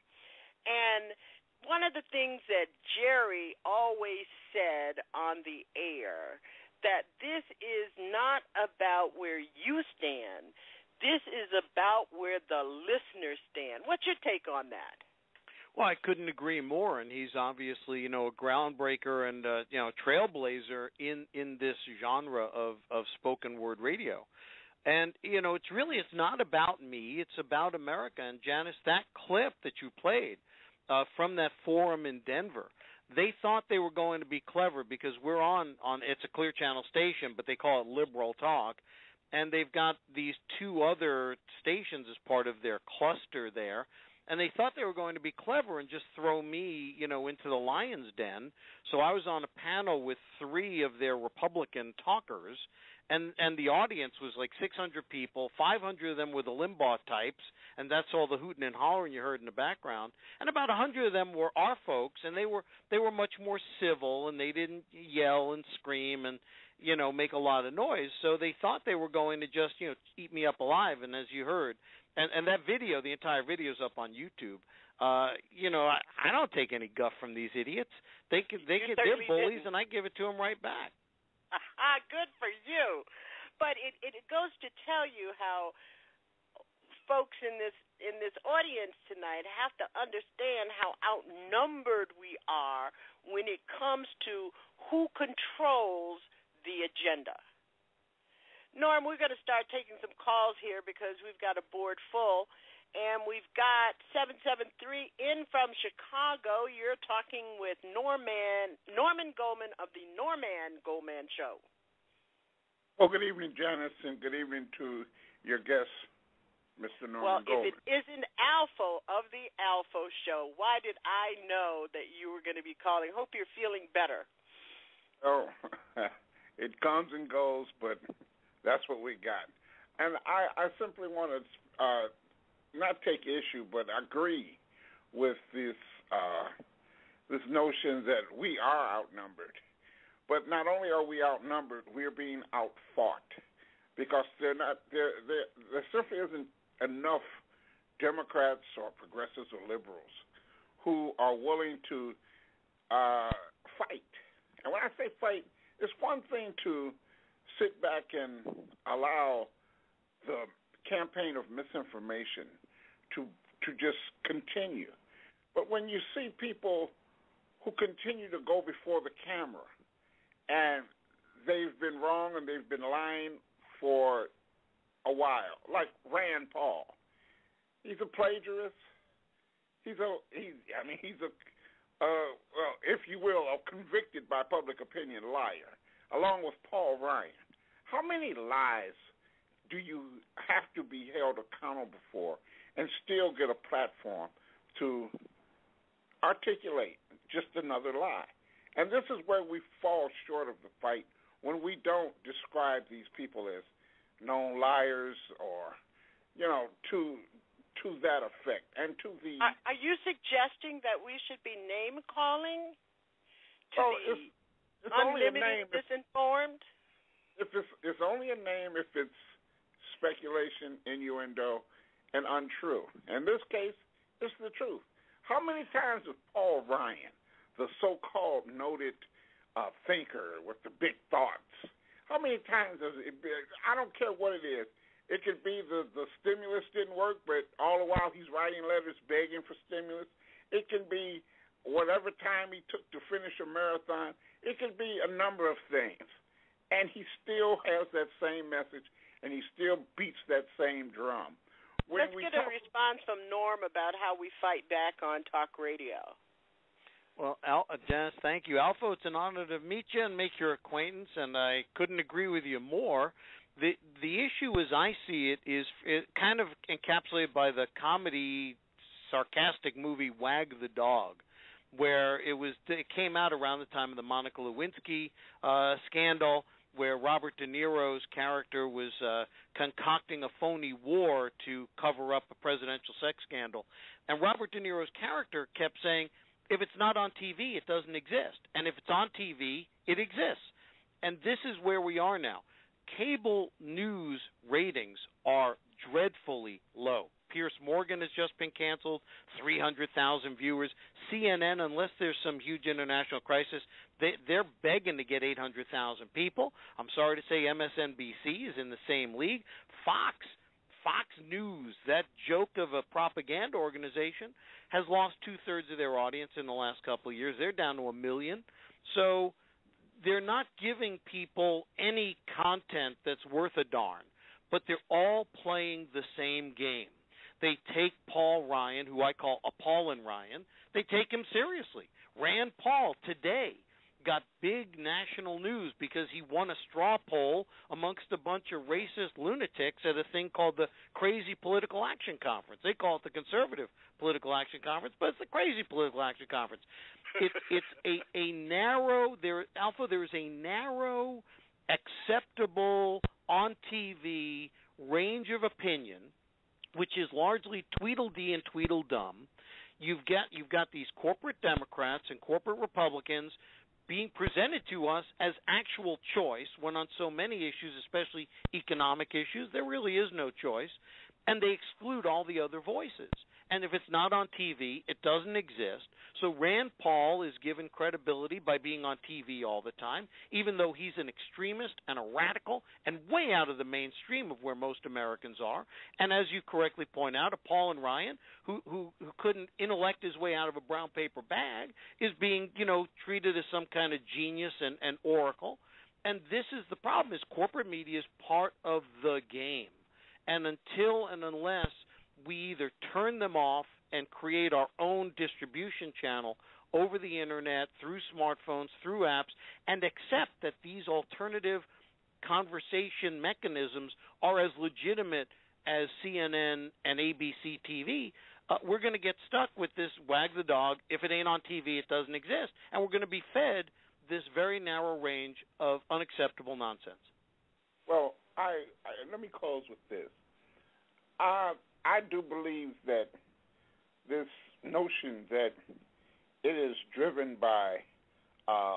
And one of the things that Jerry always said on the air, that this is not about where you stand. This is about where the listeners stand. What's your take on that? Well, I couldn't agree more, and he's obviously, you know, a groundbreaker and, uh, you know, trailblazer in, in this genre of, of spoken word radio. And, you know, it's really, it's not about me. It's about America. And, Janice, that clip that you played, Uh, from that forum in Denver, they thought they were going to be clever because we're on, on it's a Clear Channel station, but they call it Liberal Talk, and they've got these two other stations as part of their cluster there, and they thought they were going to be clever and just throw me, you know, into the lion's den. So I was on a panel with three of their Republican talkers, and and the audience was like six hundred people, five hundred of them were the Limbaugh types, and that's all the hooting and hollering you heard in the background, and about one hundred of them were our folks, and they were they were much more civil, and they didn't yell and scream and, you know, make a lot of noise. So they thought they were going to just, you know, eat me up alive. And as you heard, and and that video, the entire video is up on YouTube. Uh, you know, I, I don't take any guff from these idiots. They can, they can, they're bullies, didn't. And I give it to them right back. Good for you. But it, it goes to tell you how folks in this in this audience tonight have to understand how outnumbered we are when it comes to who controls the agenda. Norm, we're going to start taking some calls here because we've got a board full, and we've got seven seven three in from Chicago. You're talking with Norman, Norman Goldman of the NorMAN GoldMAN Show. Well, good evening, Janice, and good evening to your guest, Mister Norman well, Goldman. Well, if it isn't Alpha of the Alpha Show, why did I know that you were going to be calling? Hope you're feeling better. Oh, it comes and goes, but that's what we got. And I, I simply want to uh, not take issue, but agree with this uh, this notion that we are outnumbered. But not only are we outnumbered, we're being outfought because they're not there. There, there simply isn't enough Democrats or progressives or liberals who are willing to uh, fight. And when I say fight, it's one thing to sit back and allow the campaign of misinformation to to just continue. But when you see people who continue to go before the camera and they've been wrong and they've been lying for a while, like Rand Paul. He's a plagiarist. He's a he's I mean he's a uh, well, if you will, a convicted by public opinion liar, along with Paul Ryan. How many lies do you have to be held accountable for and still get a platform to articulate just another lie? And this is where we fall short of the fight when we don't describe these people as known liars or, you know, to to that effect. And to the Are, are you suggesting that we should be name calling to oh, the it's, it's only a name unlimited misinformed? If it's it's only a name if it's speculation, innuendo, and untrue. In this case, it's the truth. How many times has Paul Ryan, the so-called noted uh, thinker with the big thoughts, how many times has it been? I don't care what it is. It could be the, the stimulus didn't work, but all the while he's writing letters begging for stimulus. It can be whatever time he took to finish a marathon. It could be a number of things. And he still has that same message, and he still beats that same drum. When Let's we get talk- a response from Norm about how we fight back on talk radio. Well, Al, uh, Janice, thank you. Alpha, it's an honor to meet you and make your acquaintance, and I couldn't agree with you more. The the issue as I see it is it kind of encapsulated by the comedy, sarcastic movie Wag the Dog. where it was it came out around the time of the Monica Lewinsky uh, scandal, where Robert De Niro's character was uh, concocting a phony war to cover up a presidential sex scandal. And Robert De Niro's character kept saying, if it's not on T V, it doesn't exist. And if it's on T V, it exists. And this is where we are now. Cable news ratings are dreadfully low. Piers Morgan has just been canceled, three hundred thousand viewers. C N N, unless there's some huge international crisis, they, they're begging to get eight hundred thousand people. I'm sorry to say M S N B C is in the same league. Fox, Fox News, that joke of a propaganda organization, has lost two-thirds of their audience in the last couple of years. They're down to a million. So they're not giving people any content that's worth a darn, but they're all playing the same game. They take Paul Ryan, who I call Appallin' Ryan, they take him seriously. Rand Paul today got big national news because he won a straw poll amongst a bunch of racist lunatics at a thing called the Crazy Political Action Conference. They call it the Conservative Political Action Conference, but it's the Crazy Political Action Conference. It, it's a, a narrow, there, Alpha, there is a narrow, acceptable, on T V range of opinion, which is largely Tweedledee and Tweedledum. You've got you've got these corporate Democrats and corporate Republicans being presented to us as actual choice, when on so many issues, especially economic issues, there really is no choice, and they exclude all the other voices. And if it's not on T V, it doesn't exist. So Rand Paul is given credibility by being on T V all the time, even though he's an extremist and a radical and way out of the mainstream of where most Americans are. And as you correctly point out, Appallin' Ryan, who, who, who couldn't intellect his way out of a brown paper bag, is being, you know, treated as some kind of genius and, and oracle. And this is the problem, is corporate media is part of the game. And until and unless we either turn them off and create our own distribution channel over the internet, through smartphones, through apps, and accept that these alternative conversation mechanisms are as legitimate as C N N and A B C T V, uh, we're going to get stuck with this wag the dog. If it ain't on T V, it doesn't exist. And we're going to be fed this very narrow range of unacceptable nonsense. Well, I, I let me close with this. Uh, I do believe that this notion that it is driven by uh,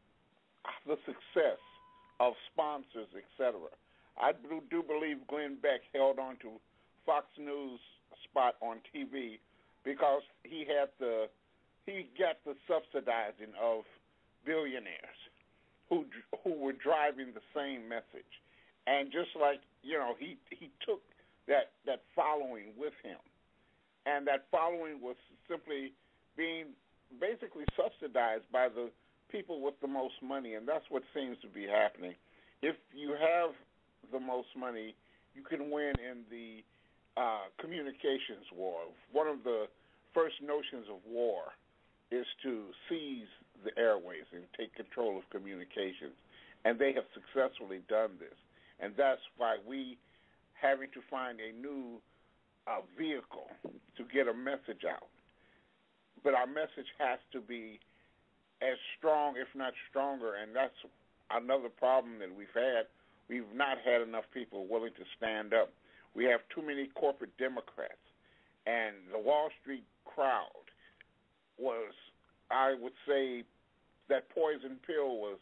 the success of sponsors, et cetera. I do, do believe Glenn Beck held on to Fox News spot on T V because he had the he got the subsidizing of billionaires who who were driving the same message, and just like you know, he he took that that following with him, and that following was simply being basically subsidized by the people with the most money, and that's what seems to be happening. If you have the most money, you can win in the uh, communications war. One of the first notions of war is to seize the airways and take control of communications, and they have successfully done this, and that's why we having to find a new uh, vehicle to get a message out. But our message has to be as strong, if not stronger, and that's another problem that we've had. We've not had enough people willing to stand up. We have too many corporate Democrats, and the Wall Street crowd was, I would say, that poison pill was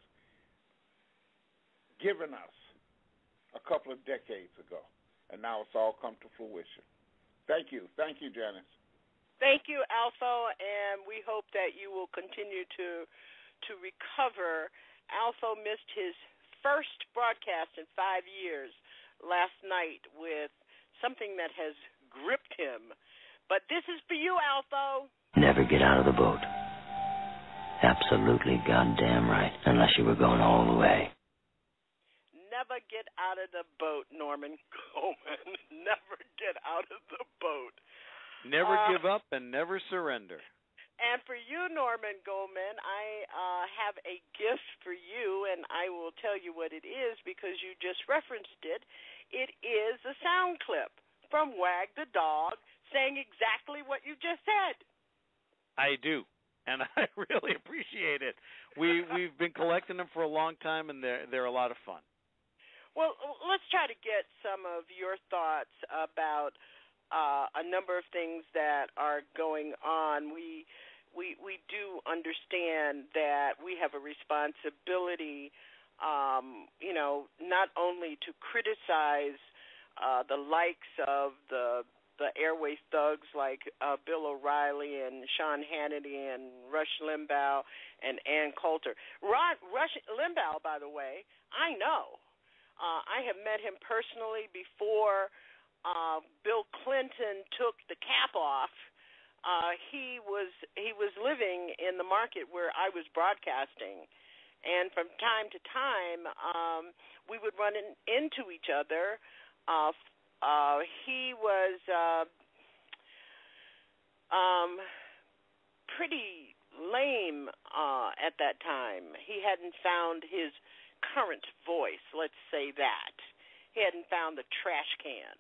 given us a couple of decades ago, and now it's all come to fruition. Thank you. Thank you, Janice. Thank you, Alpha, and we hope that you will continue to to recover. Alpha missed his first broadcast in five years last night with something that has gripped him. But this is for you, Alpha. Never get out of the boat. Absolutely goddamn right, unless you were going all the way. Never get out of the boat, Norman Goldman. Never get out of the boat. Never uh, give up and never surrender. And for you, Norman Goldman, I uh, have a gift for you, and I will tell you what it is because you just referenced it. It is a sound clip from Wag the Dog saying exactly what you just said. I do. and I really appreciate it. We we've been collecting them for a long time, and they're they're a lot of fun. Well, let's try to get some of your thoughts about uh, a number of things that are going on. We we we do understand that we have a responsibility, um, you know, not only to criticize uh, the likes of the the airways thugs like uh, Bill O'Reilly and Sean Hannity and Rush Limbaugh and Ann Coulter. Rod, Rush Limbaugh, by the way, I know. Uh, I have met him personally before uh, Bill Clinton took the cap off. Uh, he was he was living in the market where I was broadcasting, and from time to time um, we would run in, into each other. Uh, uh, he was uh, um, pretty lame uh, at that time. He hadn't found his current voice, let's say that. He hadn't found the trash can.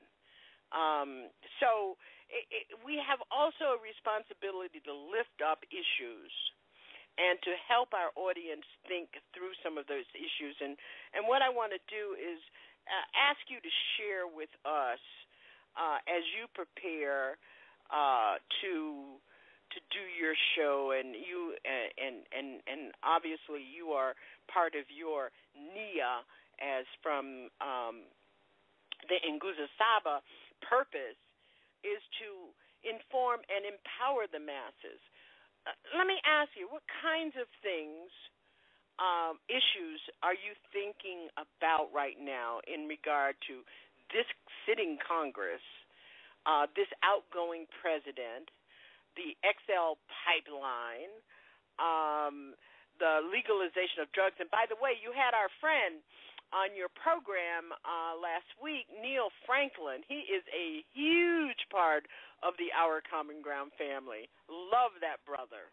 Um, so it, it, we have also a responsibility to lift up issues and to help our audience think through some of those issues. And, and what I want to do is uh, ask you to share with us uh, as you prepare uh, to to do your show, and you and and and obviously you are part of your N I A as from um, the Nguza Saba purpose is to inform and empower the masses. Uh, let me ask you, what kinds of things, um, issues are you thinking about right now in regard to this sitting Congress, uh, this outgoing president, the X L pipeline, um, the legalization of drugs? And by the way, you had our friend on your program uh, last week, Neil Franklin. He is a huge part of the Our Common Ground family. Love that brother.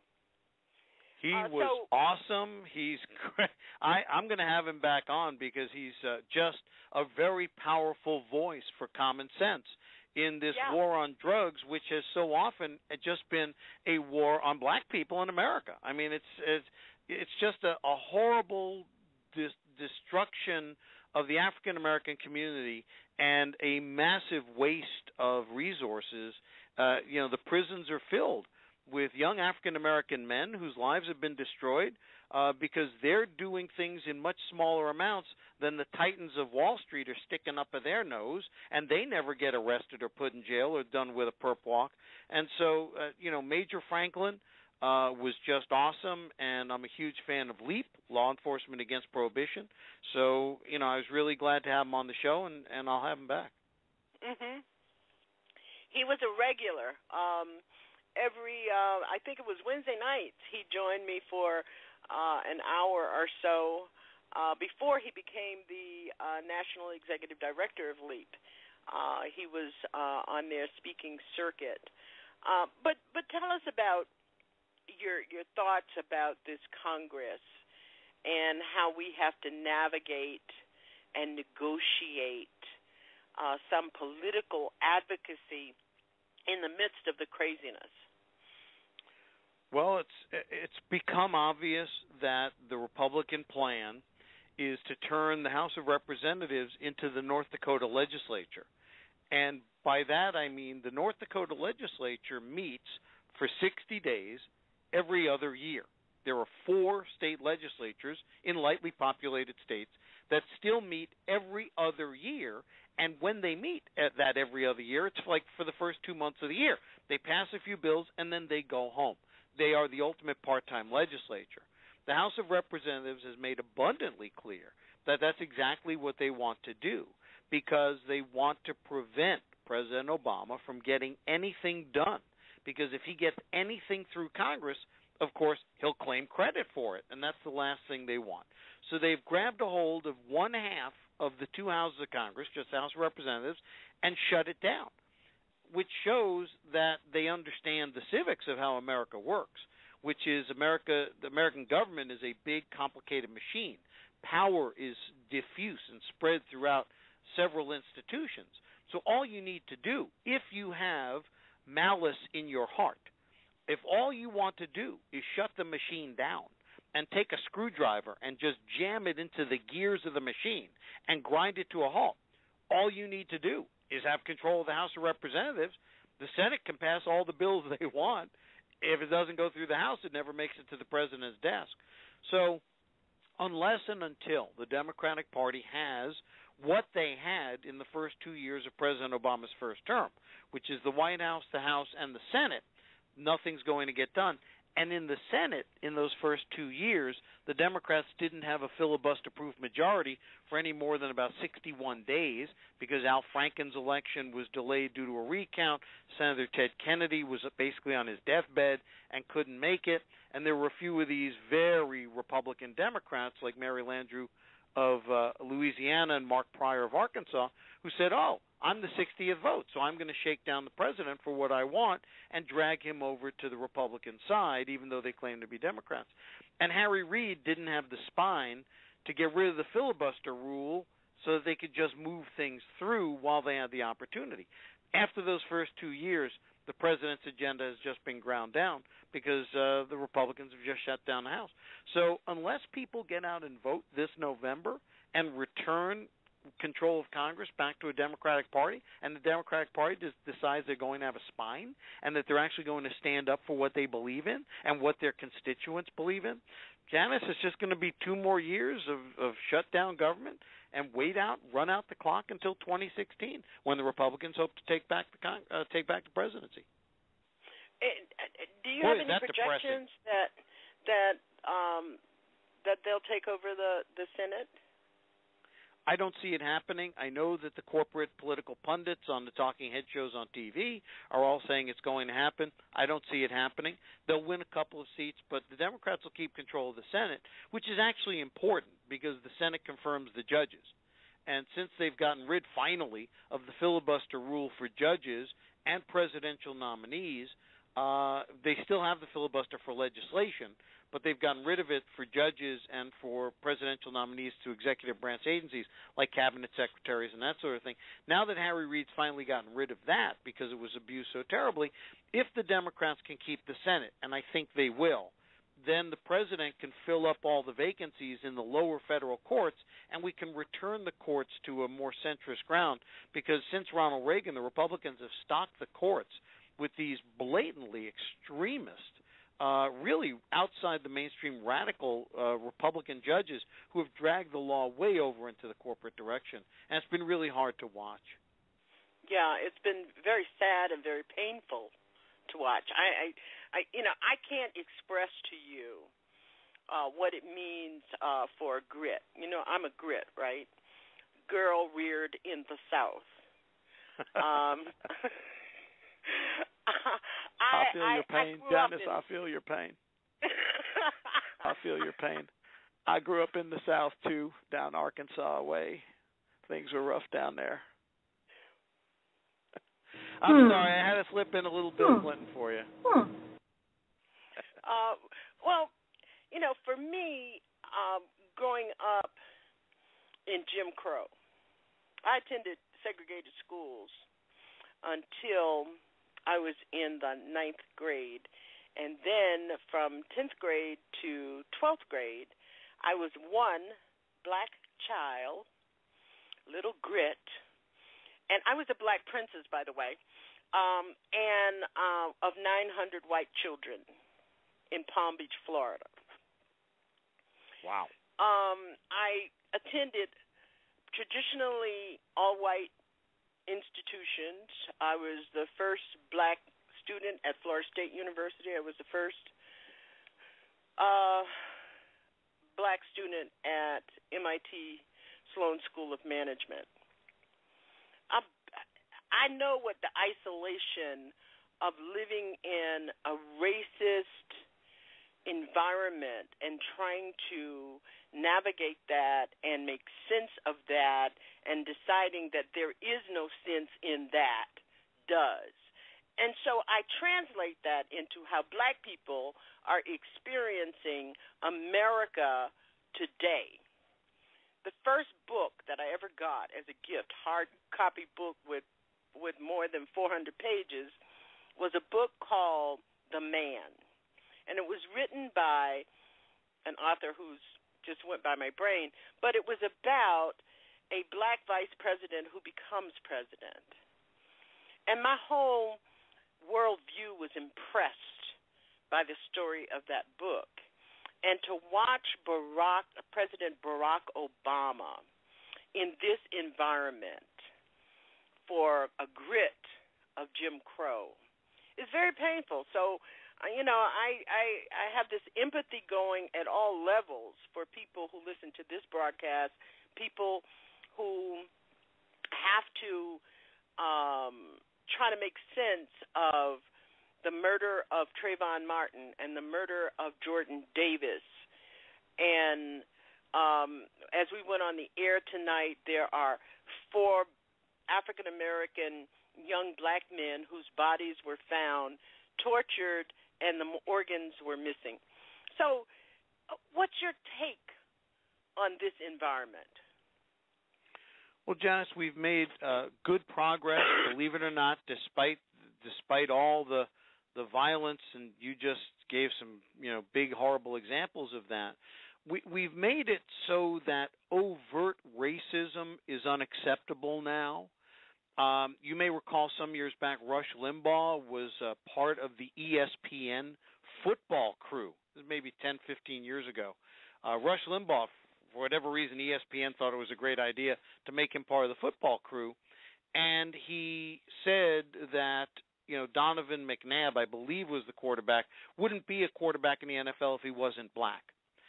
He uh, was so, awesome. He's I, I'm going to have him back on because he's uh, just a very powerful voice for common sense in this yeah. war on drugs, which has so often just been a war on black people in America. I mean, it's it's, it's just a, a horrible dis- destruction of the African American community and a massive waste of resources. Uh, you know, the prisons are filled with young African American men whose lives have been destroyed uh, because they're doing things in much smaller amounts than the titans of Wall Street are sticking up at their nose, and they never get arrested or put in jail or done with a perp walk. And so, uh, you know, Major Franklin uh, was just awesome, and I'm a huge fan of LEAP, Law Enforcement Against Prohibition. So, you know, I was really glad to have him on the show, and, and I'll have him back. Mm-hmm. He was a regular. Um Every, uh, I think it was Wednesday nights, he joined me for uh, an hour or so uh, before he became the uh, National Executive Director of LEAP. Uh, he was uh, on their speaking circuit. Uh, but but tell us about your your thoughts about this Congress and how we have to navigate and negotiate uh, some political advocacy in the midst of the craziness. Well, it's it's become obvious that the Republican plan is to turn the House of Representatives into the North Dakota legislature. And by that I mean the North Dakota legislature meets for sixty days every other year. There are four state legislatures in lightly populated states that still meet every other year, and when they meet at that every other year, it's like for the first two months of the year. They pass a few bills, and then they go home. They are the ultimate part-time legislature. The House of Representatives has made abundantly clear that that's exactly what they want to do because they want to prevent President Obama from getting anything done. Because if he gets anything through Congress, of course, he'll claim credit for it, and that's the last thing they want. So they've grabbed a hold of one half of the two houses of Congress, just the House of Representatives, and shut it down, which shows that they understand the civics of how America works, which is America. The American government is a big, complicated machine. Power is diffuse and spread throughout several institutions. So all you need to do, if you have malice in your heart, if all you want to do is shut the machine down and take a screwdriver and just jam it into the gears of the machine and grind it to a halt, all you need to do is have control of the House of Representatives. The Senate can pass all the bills they want. If it doesn't go through the House, it never makes it to the president's desk. So unless and until the Democratic Party has what they had in the first two years of President Obama's first term, which is the White House, the House, and the Senate, nothing's going to get done. And in the Senate, in those first two years, the Democrats didn't have a filibuster-proof majority for any more than about sixty-one days because Al Franken's election was delayed due to a recount. Senator Ted Kennedy was basically on his deathbed and couldn't make it. And there were a few of these very Republican Democrats like Mary Landrieu of uh, Louisiana and Mark Pryor of Arkansas who said, oh, I'm the sixtieth vote, so I'm going to shake down the president for what I want and drag him over to the Republican side, even though they claim to be Democrats. And Harry Reid didn't have the spine to get rid of the filibuster rule so that they could just move things through while they had the opportunity. After those first two years, the president's agenda has just been ground down because uh, the Republicans have just shut down the House. So unless people get out and vote this November and return control of Congress back to a Democratic Party, and the Democratic Party just decides they're going to have a spine and that they're actually going to stand up for what they believe in and what their constituents believe in, Janice, it's just going to be two more years of, of shut-down government and wait out, run out the clock until twenty sixteen, when the Republicans hope to take back the con- uh, take back the presidency. And, uh, do you Boy, have any that projections that that um, that they'll take over the, the Senate? I don't see it happening. I know that the corporate political pundits on the talking head shows on T V are all saying it's going to happen. I don't see it happening. They'll win a couple of seats, but the Democrats will keep control of the Senate, which is actually important because the Senate confirms the judges. And since they've gotten rid, finally, of the filibuster rule for judges and presidential nominees, uh, they still have the filibuster for legislation, but they've gotten rid of it for judges and for presidential nominees to executive branch agencies like cabinet secretaries and that sort of thing. Now that Harry Reid's finally gotten rid of that because it was abused so terribly, if the Democrats can keep the Senate, and I think they will, then the president can fill up all the vacancies in the lower federal courts, and we can return the courts to a more centrist ground, because since Ronald Reagan, the Republicans have stocked the courts with these blatantly extremist, Uh, really outside the mainstream radical uh, Republican judges who have dragged the law way over into the corporate direction. And it's been really hard to watch. Yeah, it's been very sad and very painful to watch. I, I, I you know, I can't express to you uh, what it means uh, for grit. You know, I'm a grit, right? Girl reared in the South. Um I, I feel your I, pain, I Janice. in... I feel your pain. I feel your pain. I grew up in the South, too, down Arkansas way. Things were rough down there. I'm Hmm. sorry. I had to slip in a little Bill Hmm. Clinton for you. Hmm. uh, well, you know, for me, um, growing up in Jim Crow, I attended segregated schools until I was in the ninth grade. And then from tenth grade to twelfth grade, I was one black child, little grit. And I was a black princess, by the way, um, and uh, of nine hundred white children in Palm Beach, Florida. Wow. Um, I attended traditionally all-white institutions. I was the first black student at Florida State University. I was the first uh, black student at M I T Sloan School of Management. I, I know what the isolation of living in a racist environment and trying to navigate that and make sense of that and deciding that there is no sense in that does. And so I translate that into how black people are experiencing America today. The first book that I ever got as a gift, hard copy book with, with more than four hundred pages, was a book called the Man. And it was written by an author who's just went by my brain, but it was about a black vice president who becomes president. And my whole worldview was impressed by the story of that book. And to watch Barack, President Barack Obama in this environment for a grit of Jim Crow is very painful. So, you know, I, I, I have this empathy going at all levels for people who listen to this broadcast, people who have to um, try to make sense of the murder of Trayvon Martin and the murder of Jordan Davis. And um, as we went on the air tonight, there are four African-American young black men whose bodies were found tortured and the organs were missing. So what's your take on this environment? Well, Janice, we've made uh, good progress, believe it or not, despite despite all the the violence, and you just gave some, you know, big, horrible examples of that. We, we've made it so that overt racism is unacceptable now. Um, you may recall some years back, Rush Limbaugh was uh, part of the E S P N football crew. This was maybe ten, fifteen years ago. Uh, Rush Limbaugh, for whatever reason, E S P N thought it was a great idea to make him part of the football crew. And he said that, you know, Donovan McNabb, I believe was the quarterback, wouldn't be a quarterback in the N F L if he wasn't black.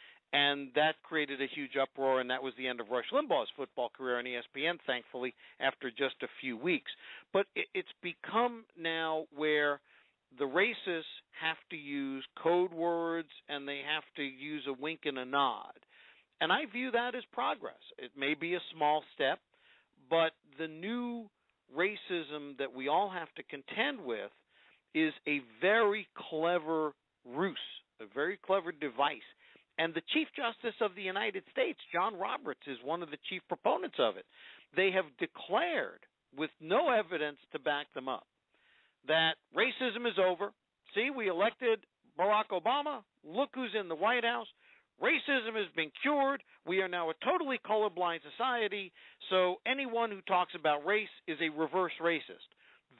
And that created a huge uproar, and that was the end of Rush Limbaugh's football career on E S P N, thankfully, after just a few weeks. But it, it's become now where the racists have to use code words and they have to use a wink and a nod. And I view that as progress. It may be a small step, but the new racism that we all have to contend with is a very clever ruse, a very clever device. And the Chief Justice of the United States, John Roberts, is one of the chief proponents of it. They have declared, with no evidence to back them up, that racism is over. See, we elected Barack Obama. Look who's in the White House. Racism has been cured. We are now a totally colorblind society, so anyone who talks about race is a reverse racist.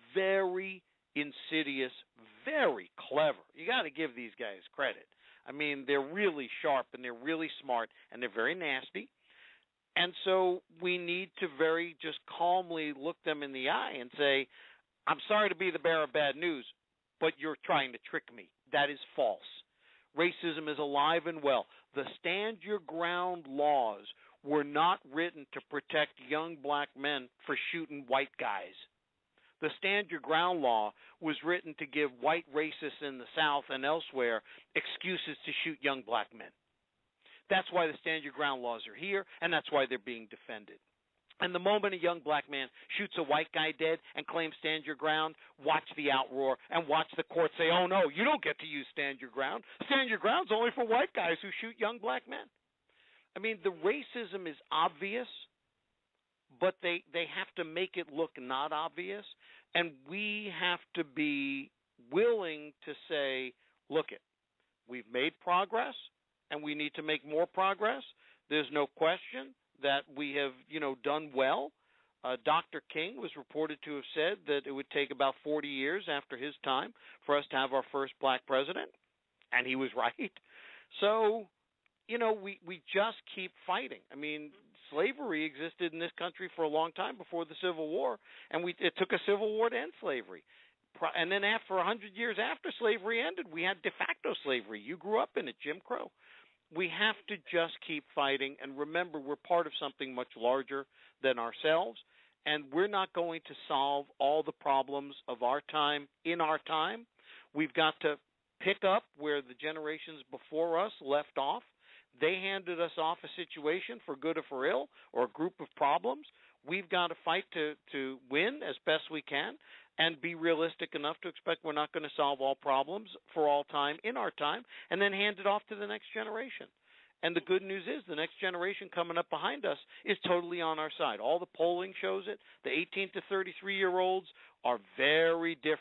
Very insidious, very clever. You got to give these guys credit. I mean, they're really sharp and they're really smart and they're very nasty. And so we need to very just calmly look them in the eye and say, I'm sorry to be the bearer of bad news, but you're trying to trick me. That is false. Racism is alive and well. The Stand Your Ground laws were not written to protect young black men for shooting white guys. The Stand Your Ground law was written to give white racists in the South and elsewhere excuses to shoot young black men. That's why the Stand Your Ground laws are here, and that's why they're being defended. And the moment a young black man shoots a white guy dead and claims Stand Your Ground, watch the outroar and watch the court say, oh, no, you don't get to use Stand Your Ground. Stand Your Ground's only for white guys who shoot young black men. I mean, the racism is obvious, but they, they have to make it look not obvious. And we have to be willing to say, look it, we've made progress and we need to make more progress. There's no question that we have, you know, done well. Uh, Doctor King was reported to have said that it would take about forty years after his time for us to have our first black president, and he was right. So, you know, we, we just keep fighting. I mean, slavery existed in this country for a long time before the Civil War, and we it took a Civil War to end slavery. And then after one hundred years after slavery ended, we had de facto slavery. You grew up in it, Jim Crow. We have to just keep fighting, and remember, we're part of something much larger than ourselves, and we're not going to solve all the problems of our time in our time. We've got to pick up where the generations before us left off. They handed us off a situation for good or for ill, or a group of problems. We've got to fight to, to win as best we can and be realistic enough to expect we're not going to solve all problems for all time in our time and then hand it off to the next generation. And the good news is the next generation coming up behind us is totally on our side. All the polling shows it. The eighteen to thirty-three-year-olds are very different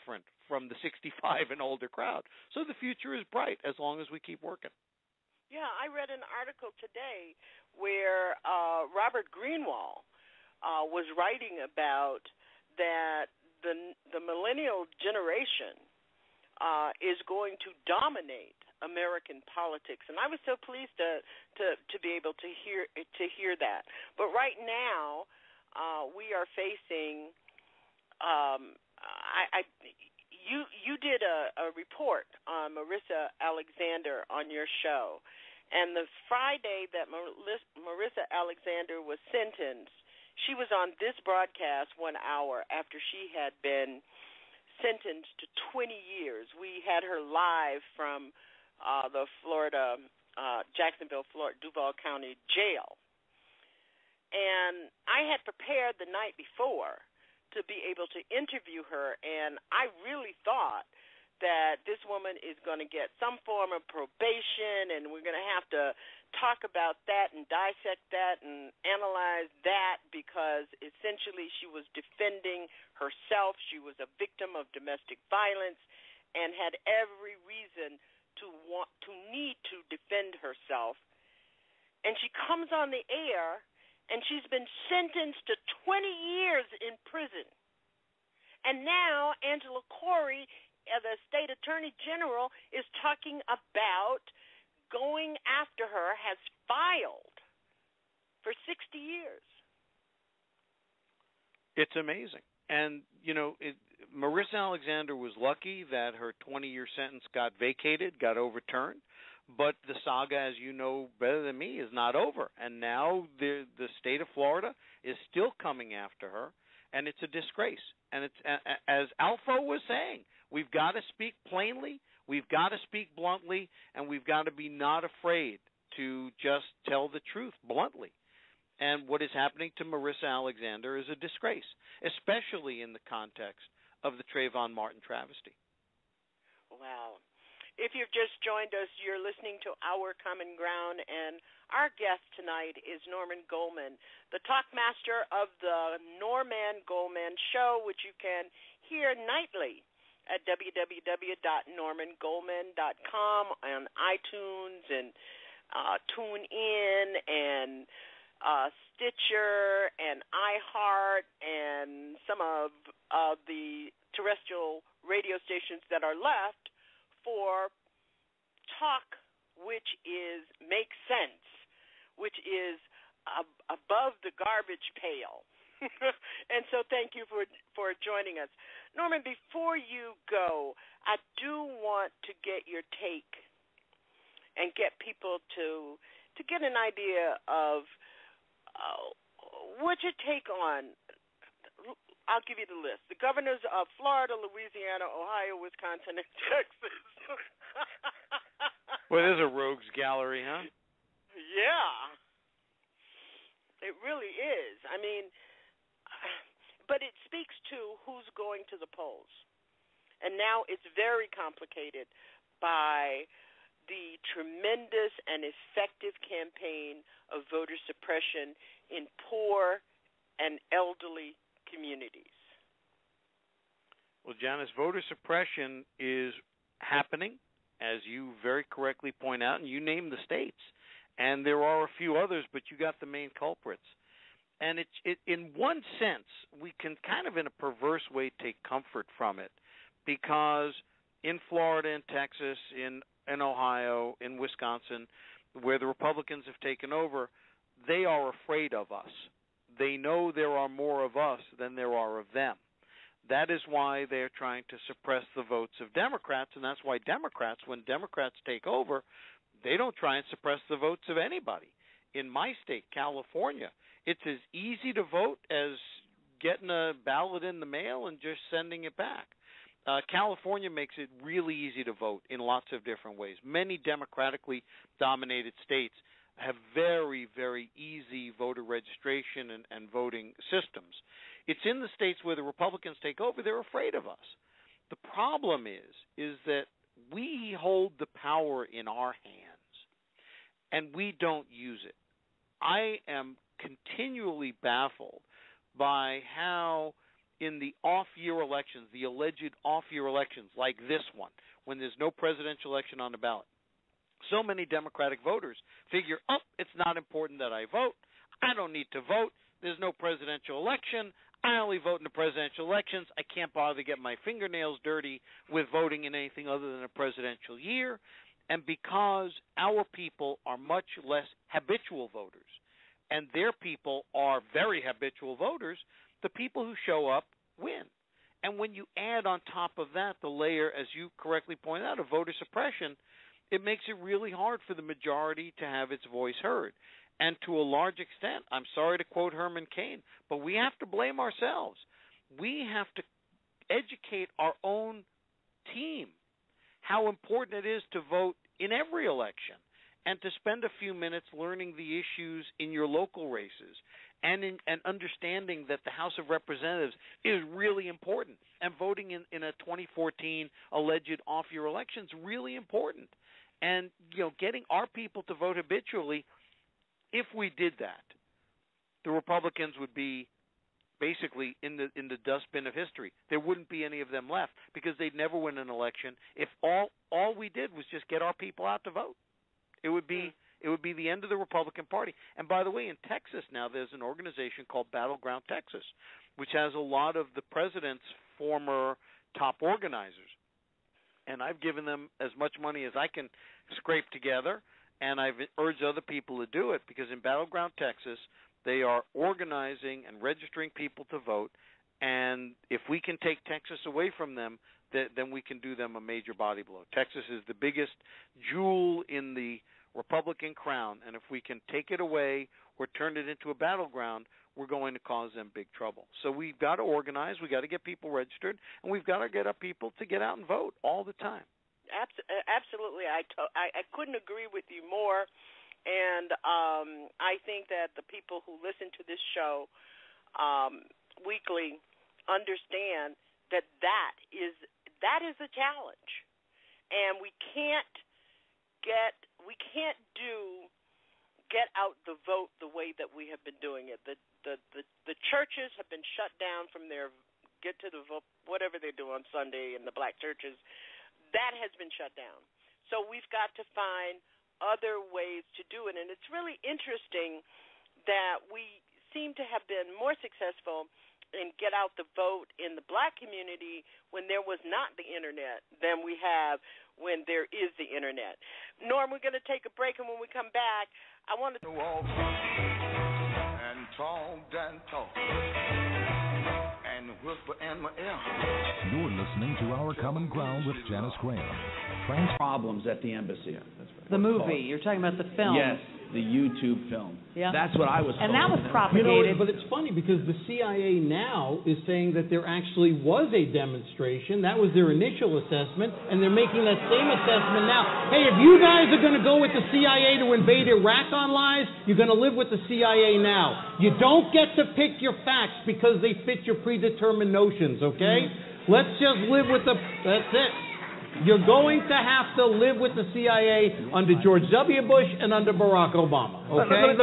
from the sixty-five and older crowd. So the future is bright as long as we keep working. Yeah, I read an article today where uh, Robert Greenwald uh, was writing about that the the millennial generation uh, is going to dominate American politics, and I was so pleased to to, to be able to hear to hear that. But right now, uh, we are facing. Um, I, I you you did a, a report on Marissa Alexander on your show, and the Friday that Marissa Alexander was sentenced, she was on this broadcast one hour after she had been sentenced to twenty years. We had her live from uh, the Florida, uh, Jacksonville, Florida, Duval County Jail. And I had prepared the night before to be able to interview her, and I really thought that this woman is going to get some form of probation, and we're going to have to talk about that and dissect that and analyze that, because essentially she was defending herself. She was a victim of domestic violence and had every reason to want to need to defend herself. And she comes on the air, and she's been sentenced to twenty years in prison. And now Angela Corey, the state attorney general, is talking about going after her, has filed for sixty years. It's amazing. And, you know, it, Marissa Alexander was lucky that her twenty-year sentence got vacated, got overturned. But the saga, as you know better than me, is not over. And now the the state of Florida is still coming after her, and it's a disgrace. And it's, as Alpha was saying, we've got to speak plainly, we've got to speak bluntly, and we've got to be not afraid to just tell the truth bluntly. And what is happening to Marissa Alexander is a disgrace, especially in the context of the Trayvon Martin travesty. Wow. If you've just joined us, you're listening to Our Common Ground, and our guest tonight is Norman Goldman, the talk master of the NorMAN GoldMAN Show, which you can hear nightly at w w w dot norman goldman dot com, on iTunes and uh, TuneIn and uh, Stitcher and iHeart and some of uh, the terrestrial radio stations that are left for talk which is makes sense, which is ab- above the garbage pail. And so thank you for for joining us. Norman, before you go, I do want to get your take and get people to to get an idea of uh, what's your take on. I'll give you the list. The governors of Florida, Louisiana, Ohio, Wisconsin, and Texas. Well, there's a rogues gallery, huh? Yeah. It really is. I mean, but it speaks to who's going to the polls. And now it's very complicated by the tremendous and effective campaign of voter suppression in poor and elderly communities. Well, Janice, voter suppression is happening, as you very correctly point out, and you name the states. And there are a few others, but you got the main culprits. And it's, it, in one sense, we can kind of in a perverse way take comfort from it, because in Florida, in Texas, in, in Ohio, in Wisconsin, where the Republicans have taken over, they are afraid of us. They know there are more of us than there are of them. That is why they're trying to suppress the votes of Democrats, and that's why Democrats, when Democrats take over, they don't try and suppress the votes of anybody. In my state, California, it's as easy to vote as getting a ballot in the mail and just sending it back. Uh, California makes it really easy to vote in lots of different ways. Many democratically dominated states have very, very easy voter registration and, and voting systems. It's in the states where the Republicans take over, they're afraid of us. The problem is, is that we hold the power in our hands, and we don't use it. I am continually baffled by how in the off-year elections, the alleged off-year elections like this one, when there's no presidential election on the ballot, so many Democratic voters figure, oh, it's not important that I vote. I don't need to vote. There's no presidential election. I only vote in the presidential elections. I can't bother to get my fingernails dirty with voting in anything other than a presidential year. And because our people are much less habitual voters, and their people are very habitual voters, the people who show up win. And when you add on top of that the layer, as you correctly pointed out, of voter suppression, it makes it really hard for the majority to have its voice heard. And to a large extent, I'm sorry to quote Herman Cain, but we have to blame ourselves. We have to educate our own team how important it is to vote in every election and to spend a few minutes learning the issues in your local races and in, and understanding that the House of Representatives is really important, and voting in, in a twenty fourteen alleged off-year election is really important. And, you know, getting our people to vote habitually, if we did that, the Republicans would be basically in the in the dustbin of history. There wouldn't be any of them left because they'd never win an election if all all we did was just get our people out to vote. It would be it would be the end of the Republican Party. And by the way, in Texas now there's an organization called Battleground Texas, which has a lot of the president's former top organizers. And I've given them as much money as I can scrape together, and I've urged other people to do it because in Battleground Texas, they are organizing and registering people to vote, and if we can take Texas away from them, th- then we can do them a major body blow. Texas is the biggest jewel in the Republican crown, and if we can take it away or turn it into a battleground, we're going to cause them big trouble. So we've got to organize, we've got to get people registered, and we've got to get our people to get out and vote all the time. Absolutely. I, to- I, I couldn't agree with you more. And um, I think that the people who listen to this show um, weekly understand that that is that is a challenge, and we can't get we can't do get out the vote the way that we have been doing it. The the the, the churches have been shut down from their get to the vote, whatever they do on Sunday in the black churches. That has been shut down. So we've got to find other ways to do it. And it's really interesting that we seem to have been more successful in get out the vote in the black community when there was not the internet than we have when there is the internet. Norm, we're going to take a break, and when we come back, I want to walk and talk and talk and whisper in my ear. You're listening to Our Common Ground with Janice Graham. Trans problems at the embassy. The movie. You're talking about the film. Yes, the YouTube film. Yeah. That's what I was And told. that was propagated. You know, but it's funny because the C I A now is saying that there actually was a demonstration. That was their initial assessment, and they're making that same assessment now. Hey, if you guys are going to go with the C I A to invade Iraq on lies, you're going to live with the C I A now. You don't get to pick your facts because they fit your predetermined notions, okay? Mm-hmm. Let's just live with the... That's it. You're going to have to live with the C I A under George W. Bush and under Barack Obama, okay?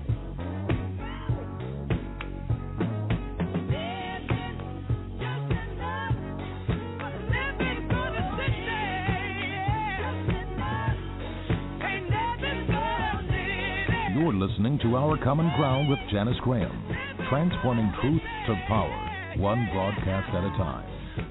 You're listening to Our Common Ground with Janice Graham, transforming truth to power, one broadcast at a time.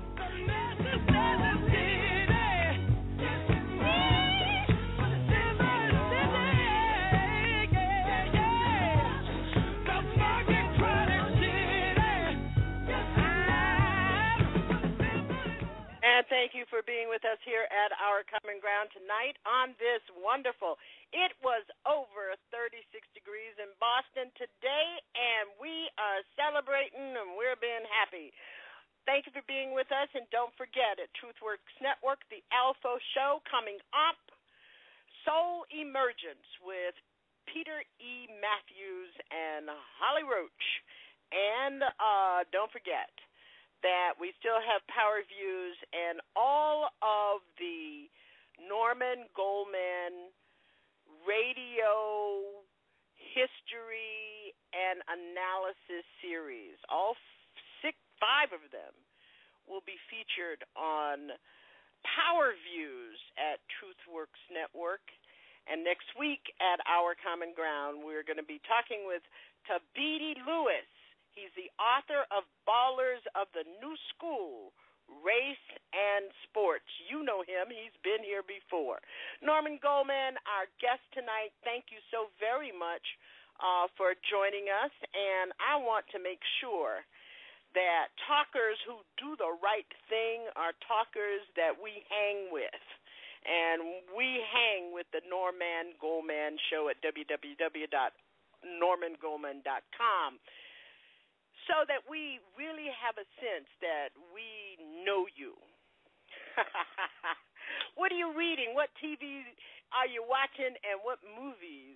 Thank you for being with us here at Our Common Ground tonight on this wonderful. It was over thirty-six degrees in Boston today, and we are celebrating and we're being happy. Thank you for being with us, and don't forget at TruthWorks Network, the Alpha Show coming up, Soul Emergence with Peter E. Matthews and Holly Roach. And uh, don't forget that we still have Power Views and all of the Norman Goldman radio history and analysis series. All six, five of them will be featured on Power Views at TruthWorks Network. And next week at Our Common Ground, we're going to be talking with Thabiti Lewis. He's the author of Ballers of the New School, Race and Sports. You know him. He's been here before. Norman Goldman, our guest tonight, thank you so very much uh, for joining us. And I want to make sure that talkers who do the right thing are talkers that we hang with. And we hang with the NorMan GoldMan Show at w w w dot norman goldman dot com so that we really have a sense that we know you. What are you reading? What T V are you watching? And what movies?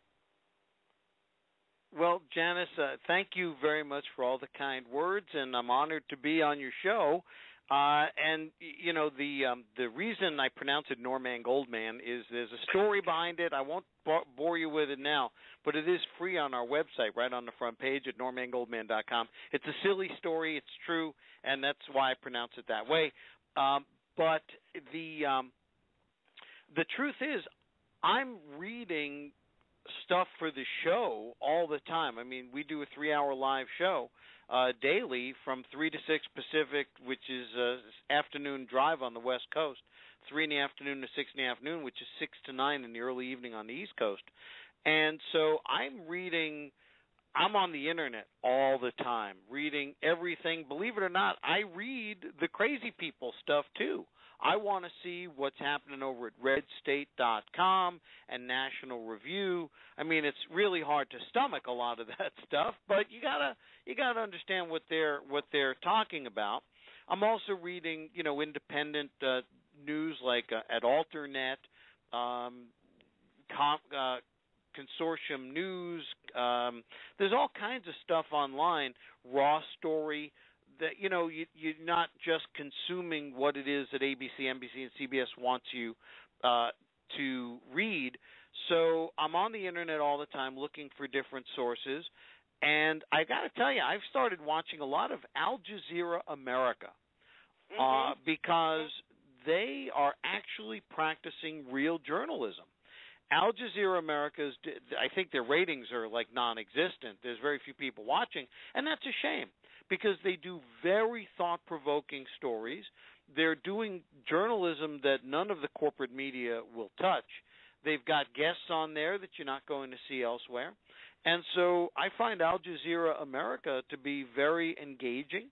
Well, Janice, uh, thank you very much for all the kind words, and I'm honored to be on your show. Uh, and, you know, the um, the reason I pronounce it Norman Goldman is there's a story behind it. I won't bore you with it now, but it is free on our website, right on the front page at norman goldman dot com. It's a silly story. It's true, and that's why I pronounce it that way. Um, but the um, the truth is I'm reading stuff for the show all the time. I mean, we do a three-hour live show uh, daily from three to six Pacific, which is uh, afternoon drive on the West Coast, three in the afternoon to six in the afternoon, which is six to nine in the early evening on the East Coast. And so I'm reading, I'm on the Internet all the time, reading everything. Believe it or not, I read the crazy people stuff too. I want to see what's happening over at red state dot com and National Review. I mean, it's really hard to stomach a lot of that stuff, but you gotta you gotta understand what they're what they're talking about. I'm also reading, you know, independent uh, news like uh, at Alternet, um, com, uh, Consortium News. Um, there's all kinds of stuff online. Raw Story. That, you know, you, you're not just consuming what it is that A B C, N B C, and C B S wants you uh, to read. So I'm on the Internet all the time looking for different sources. And I got to tell you, I've started watching a lot of Al Jazeera America uh, mm-hmm. because they are actually practicing real journalism. Al Jazeera America's, I think their ratings are like non-existent. There's very few people watching, and that's a shame, because they do very thought-provoking stories. They're doing journalism that none of the corporate media will touch. They've got guests on there that you're not going to see elsewhere. And so I find Al Jazeera America to be very engaging.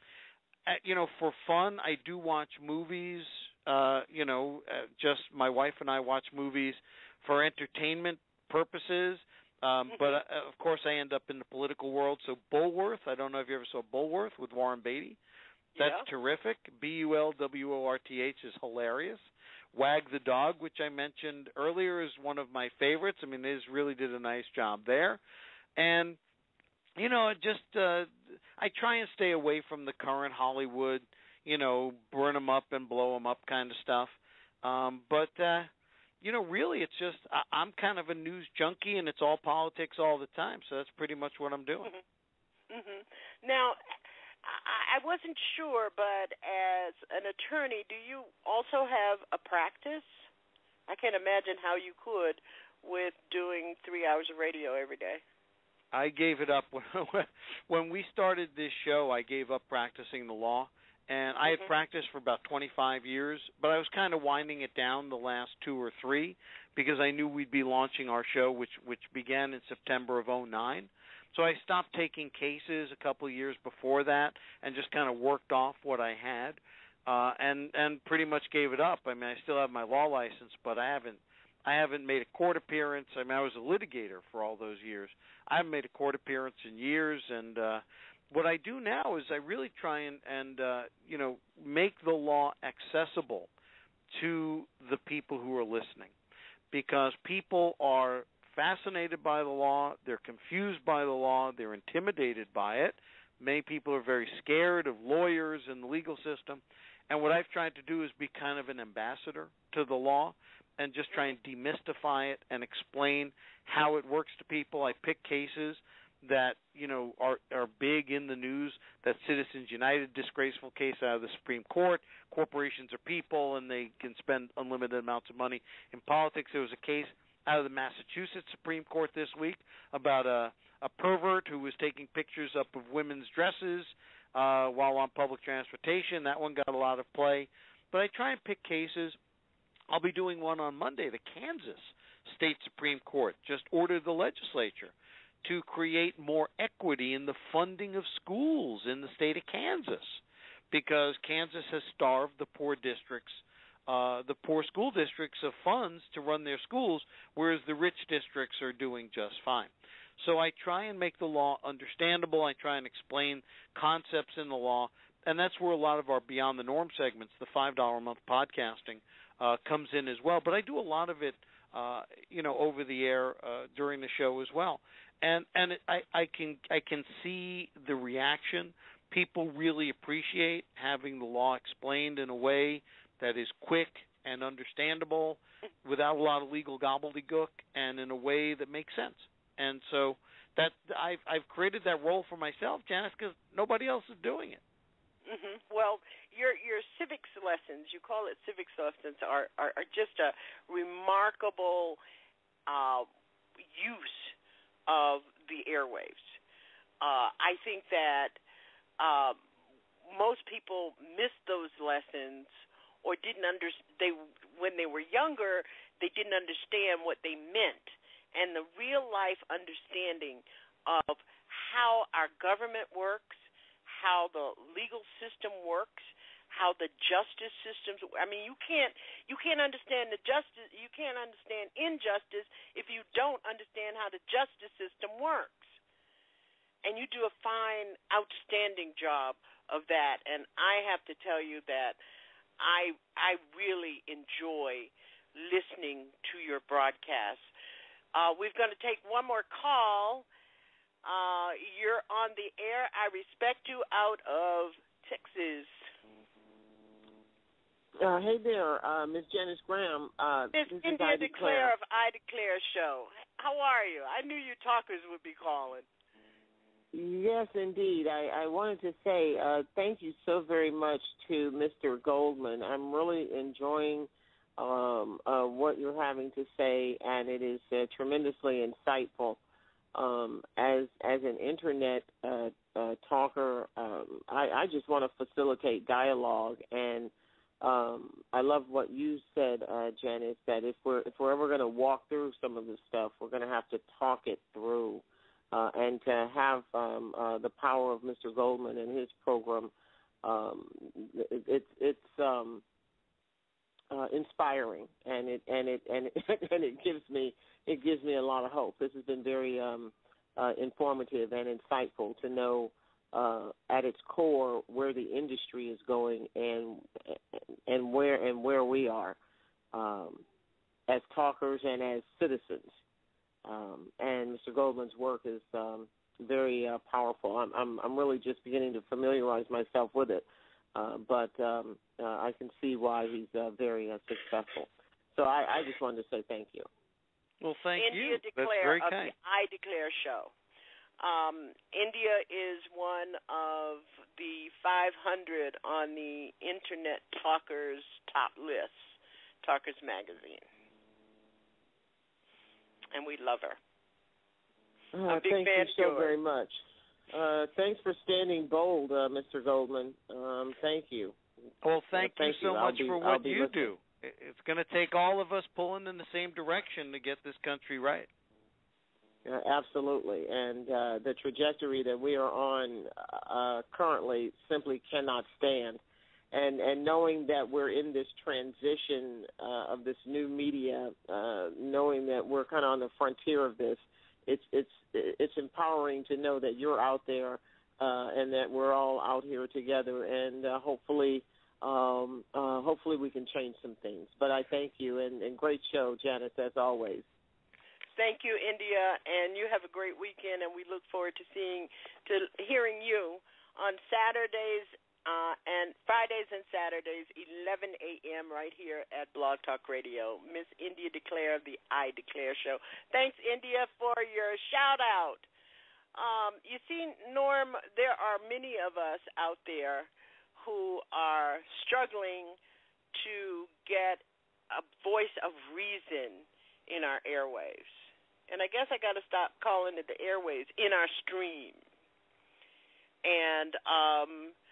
Uh, you know, for fun, I do watch movies. Uh, you know, uh, just my wife and I watch movies for entertainment purposes. Um, but, uh, of course, I end up in the political world. So Bulworth, I don't know if you ever saw Bulworth with Warren Beatty. That's yeah. terrific. B U L W O R T H is hilarious. Wag the Dog, which I mentioned earlier, is one of my favorites. I mean, they just really did a nice job there. And, you know, just uh, I try and stay away from the current Hollywood, you know, burn them up and blow them up kind of stuff. Um, but, uh, you know, really it's just I, I'm kind of a news junkie, and it's all politics all the time. So that's pretty much what I'm doing. Mm-hmm. Mm-hmm. Now, I wasn't sure, but as an attorney, do you also have a practice? I can't imagine how you could with doing three hours of radio every day. I gave it up. When we started this show, I gave up practicing the law, and I had mm-hmm. practiced for about twenty-five years, but I was kind of winding it down the last two or three because I knew we'd be launching our show, which which began in September of oh nine. So I stopped taking cases a couple of years before that and just kind of worked off what I had, uh, and and pretty much gave it up. I mean, I still have my law license, but I haven't I haven't made a court appearance. I mean, I was a litigator for all those years. I haven't made a court appearance in years, and uh, what I do now is I really try and and uh, you know make the law accessible to the people who are listening, because people are fascinated by the law, they're confused by the law, they're intimidated by it. Many people are very scared of lawyers and the legal system. And what I've tried to do is be kind of an ambassador to the law and just try and demystify it and explain how it works to people. I pick cases that, you know, are are big in the news. That Citizens United disgraceful case out of the Supreme Court. Corporations are people, and they can spend unlimited amounts of money in politics. There was a case out of the Massachusetts Supreme Court this week about a, a pervert who was taking pictures up of women's dresses uh, while on public transportation. That one got a lot of play. But I try and pick cases. I'll be doing one on Monday. The Kansas State Supreme Court just ordered the legislature to create more equity in the funding of schools in the state of Kansas, because Kansas has starved the poor districts, uh, the poor school districts of funds to run their schools, whereas the rich districts are doing just fine. So I try and make the law understandable. I try and explain concepts in the law, and that's where a lot of our Beyond the Norm segments, the five dollars a month podcasting, uh, comes in as well. But I do a lot of it, uh, you know, over the air uh, during the show as well. And and it, I, I can I can see the reaction. People really appreciate having the law explained in a way that is quick and understandable, without a lot of legal gobbledygook, and in a way that makes sense. And so that I've I've created that role for myself, Janice, because nobody else is doing it. Mm-hmm. Well, your your civics lessons, you call it civics lessons, are are, are just a remarkable uh, use of the airwaves. Uh, I think that uh, most people missed those lessons, or didn't under they when they were younger, they didn't understand what they meant, and the real life understanding of how our government works, how the legal system works, how the justice systems. I mean, you can't you can't understand the justice. You can't understand injustice if you don't understand how the justice system works. And you do a fine, outstanding job of that. And I have to tell you that I I really enjoy listening to your broadcasts. Uh, we're going to take one more call. Uh, you're on the air. I respect you, out of Texas. Uh, hey there, uh, Miss Janice Graham. Uh, Miss India Declare of I Declare Show. How are you? I knew you talkers would be calling. Yes, indeed. I, I wanted to say uh, thank you so very much to Mister Goldman. I'm really enjoying um, uh, what you're having to say, and it is uh, tremendously insightful. Um, as as an internet uh, uh, talker, um, I, I just want to facilitate dialogue, and um, I love what you said, uh, Janice, that if we're if we're ever going to walk through some of this stuff, we're going to have to talk it through, uh, and to have um, uh, the power of Mister Goldman and his program. Um, it, it's it's um, uh, inspiring, and it and it and it, and it gives me. It gives me a lot of hope. This has been very um, uh, informative and insightful to know uh, at its core where the industry is going and and where and where we are um, as talkers and as citizens. Um, and Mister Goldman's work is um, very uh, powerful. I'm, I'm I'm really just beginning to familiarize myself with it, uh, but um, uh, I can see why he's uh, very uh, successful. So I, I just wanted to say thank you. Well, thank India you. Declare That's very of kind. the I Declare Show. Um, India is one of the five hundred on the Internet Talkers top list, Talkers Magazine. And we love her. Uh, a big thank fan you so yours. very much. Uh, thanks for standing bold, uh, Mister Goldman. Um, thank you. Well, thank, uh, thank you so you. much be, for I'll what be you listening. do. It's going to take all of us pulling in the same direction to get this country right. Uh, absolutely. And uh, the trajectory that we are on uh, currently simply cannot stand. And and knowing that we're in this transition uh, of this new media, uh, knowing that we're kind of on the frontier of this, it's it's it's empowering to know that you're out there uh, and that we're all out here together, and uh, hopefully um, uh, hopefully we can change some things. But I thank you, and, and great show, Janice, as always. Thank you, India, and you have a great weekend, and we look forward to seeing, to hearing you on Saturdays uh, and Fridays and Saturdays, eleven a.m. right here at Blog Talk Radio. Miss India Declare of the I Declare Show. Thanks, India, for your shout-out. Um, you see, Norm, there are many of us out there who are struggling to get a voice of reason in our airwaves. And I guess I got to stop calling it the airwaves, in our stream. And um,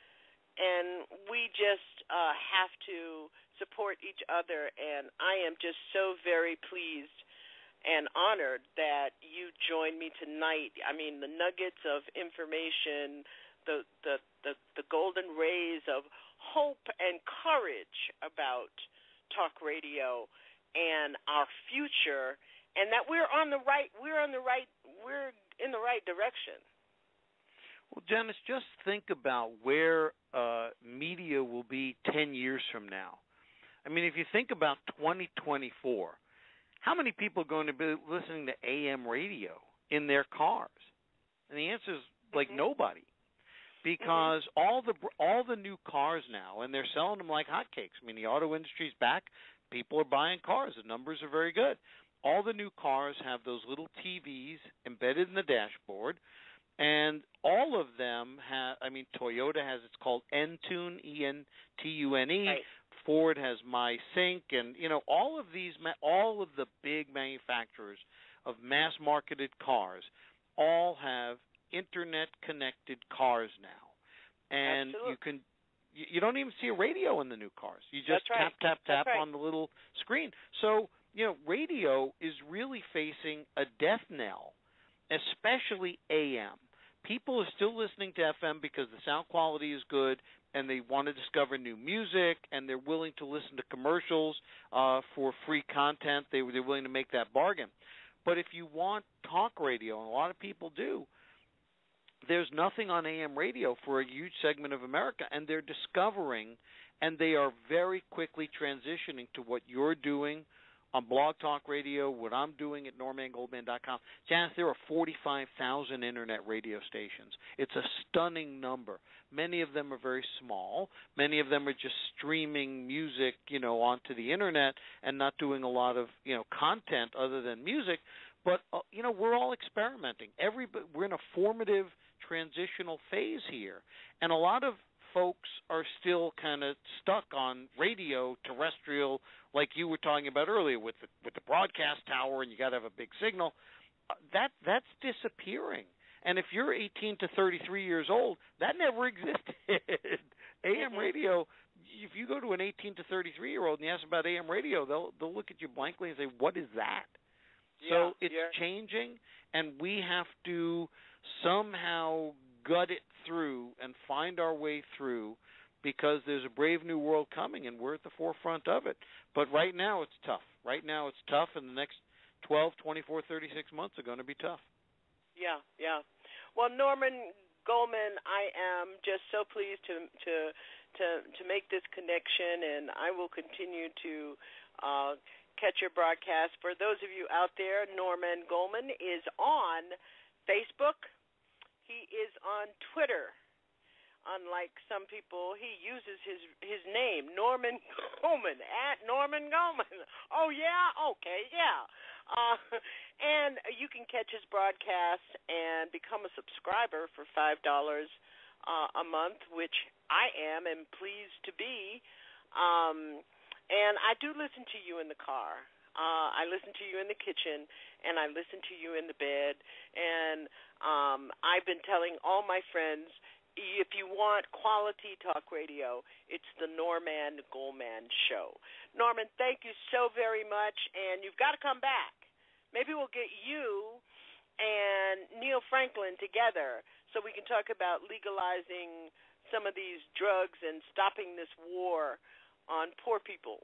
and we just uh, have to support each other. And I am just so very pleased and honored that you joined me tonight. I mean, the nuggets of information, the the, the, the golden rays of hope and courage about talk radio and our future, and that we're on the right we're on the right we're in the right direction. Well, Janice, just think about where uh, media will be ten years from now. I mean, if you think about twenty twenty-four, how many people are going to be listening to A M radio in their cars? And the answer is like mm-hmm. nobody, because mm-hmm. all the all the new cars now, and they're selling them like hotcakes. I mean, the auto industry's back. People are buying cars. The numbers are very good. All the new cars have those little T Vs embedded in the dashboard, and all of them have, I mean, Toyota has, it's called Entune, E N T U N E. Right. Ford has MySync, and, you know, all of these, all of the big manufacturers of mass-marketed cars all have internet-connected cars now. And Absolutely. you can, you don't even see a radio in the new cars. You just right. tap, tap, tap right. on the little screen. So, you know, radio is really facing a death knell, especially A M. People are still listening to F M because the sound quality is good and they want to discover new music, and they're willing to listen to commercials uh, for free content. They, they're willing to make that bargain. But if you want talk radio, and a lot of people do, there's nothing on A M radio for a huge segment of America, and they're discovering, and they are very quickly transitioning to what you're doing on Blog Talk Radio, what I'm doing at Norman Goldman dot com. Janice, there are forty-five thousand internet radio stations. It's a stunning number. Many of them are very small. Many of them are just streaming music, you know, onto the internet and not doing a lot of, you know, content other than music. But, uh, you know, we're all experimenting. Every, we're in a formative transitional phase here. And a lot of folks are still kind of stuck on radio, terrestrial, like you were talking about earlier with the, with the broadcast tower, and you got to have a big signal. Uh, that that's disappearing. And if you're eighteen to thirty-three years old, that never existed. A M mm-hmm. radio, if you go to an eighteen to thirty-three-year-old and you ask them about A M radio, they'll they'll look at you blankly and say, "What is that?" Yeah, so it's yeah. changing, and we have to somehow gut it through and find our way through, because there's a brave new world coming, and we're at the forefront of it. But right now it's tough. Right now it's tough, and the next twelve, twenty-four, thirty-six months are going to be tough. Yeah, yeah. Well, Norman Goldman, I am just so pleased to to to, to make this connection, and I will continue to uh, catch your broadcast. For those of you out there, Norman Goldman is on Facebook. He is on Twitter. Unlike some people, he uses his his name, Norman Goldman, at Norman Goldman. Oh, yeah? Okay, yeah. Uh, and you can catch his broadcasts and become a subscriber for five dollars uh, a month, which I am and pleased to be. Um, and I do listen to you in the car. Uh, I listen to you in the kitchen, and I listen to you in the bed. And um, I've been telling all my friends, if you want quality talk radio, it's the Norman Goldman Show. Norman, thank you so very much, and you've got to come back. Maybe we'll get you and Neil Franklin together so we can talk about legalizing some of these drugs and stopping this war on poor people.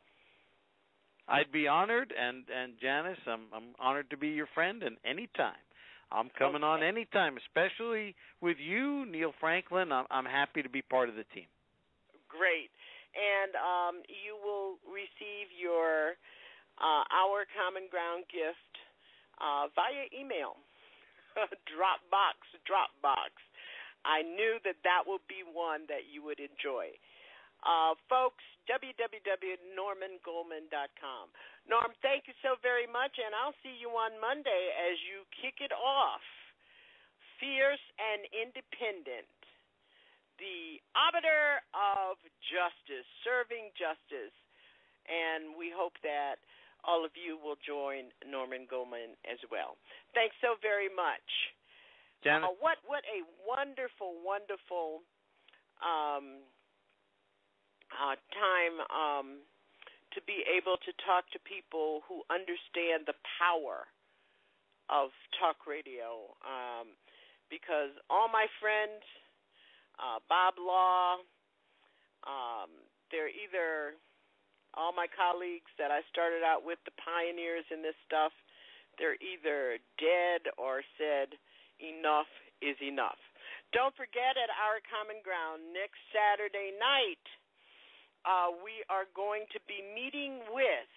I'd be honored, and, and Janice, I'm, I'm honored to be your friend, and anytime. I'm coming okay. on anytime, especially with you, Neil Franklin. I'm, I'm happy to be part of the team. Great. And um, you will receive your uh, Our Common Ground gift uh, via email. Dropbox, Dropbox. I knew that that would be one that you would enjoy. Uh, folks, w w w dot norman goldman dot com. Norm, thank you so very much, and I'll see you on Monday as you kick it off. fierce and independent, the arbiter of justice, serving justice. And we hope that all of you will join Norman Goldman as well. Thanks so very much. Janice? Uh, what what a wonderful, wonderful um, uh, time um, to be able to talk to people who understand the power of talk radio. Um, because all my friends, uh, Bob Law, um, they're either all my colleagues that I started out with, the pioneers in this stuff, they're either dead or said enough is enough. Don't forget, at Our Common Ground next Saturday night, uh, we are going to be meeting with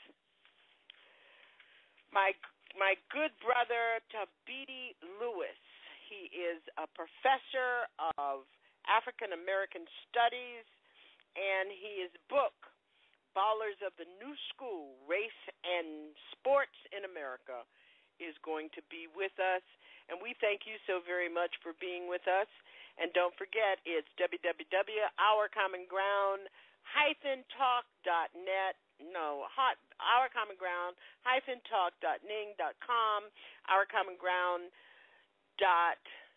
my my good brother Tabiti Lewis. He is a professor of African American Studies, and his book, Ballers of the New School, Race and Sports in America, is going to be with us. And we thank you so very much for being with us. And don't forget, it's w w w dot our common ground dash talk dot net. No, hot, our common ground dash talk dot ning dot com, our common ground dot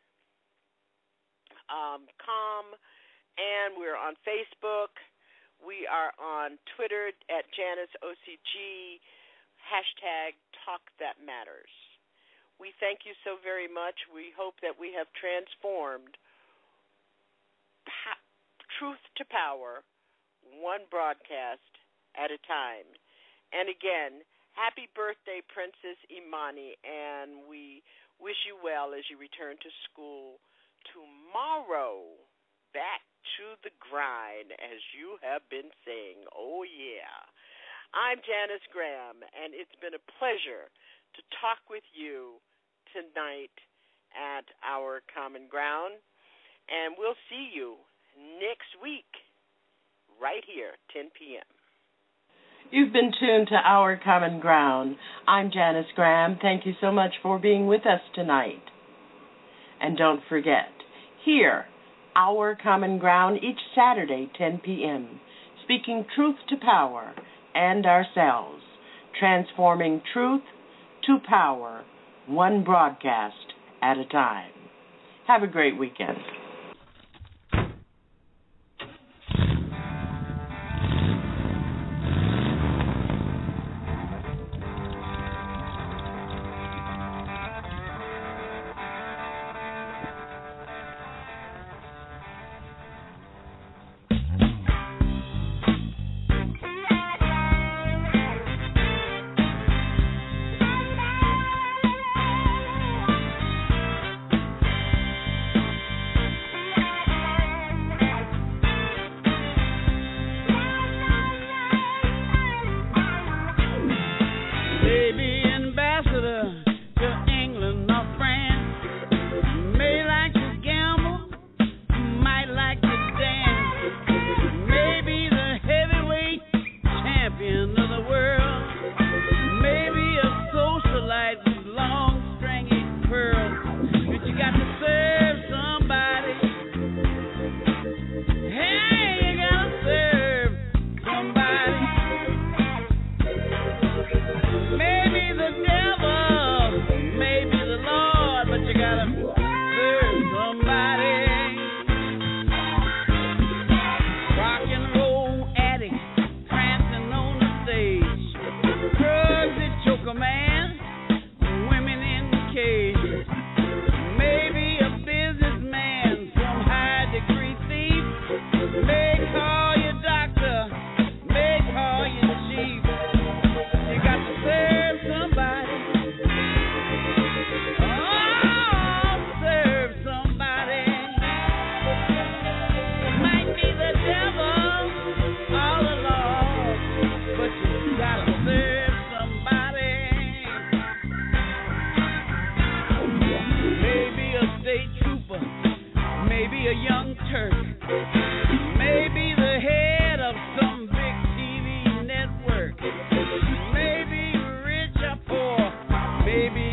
com, and we're on Facebook. We are on Twitter at Janice O C G, hashtag Talk That Matters. We thank you so very much. We hope that we have transformed pa- truth to power, one broadcast at a time. And again, happy birthday, Princess Imani, and we wish you well as you return to school tomorrow. Back to the grind, as you have been saying. Oh, yeah. I'm Janice Graham, and it's been a pleasure to talk with you tonight at Our Common Ground. And we'll see you next week right here, ten p.m. You've been tuned to Our Common Ground. I'm Janice Graham. Thank you so much for being with us tonight. And don't forget, here, Our Common Ground each Saturday, ten p.m., speaking truth to power and ourselves, transforming truth to power, one broadcast at a time. Have a great weekend. Baby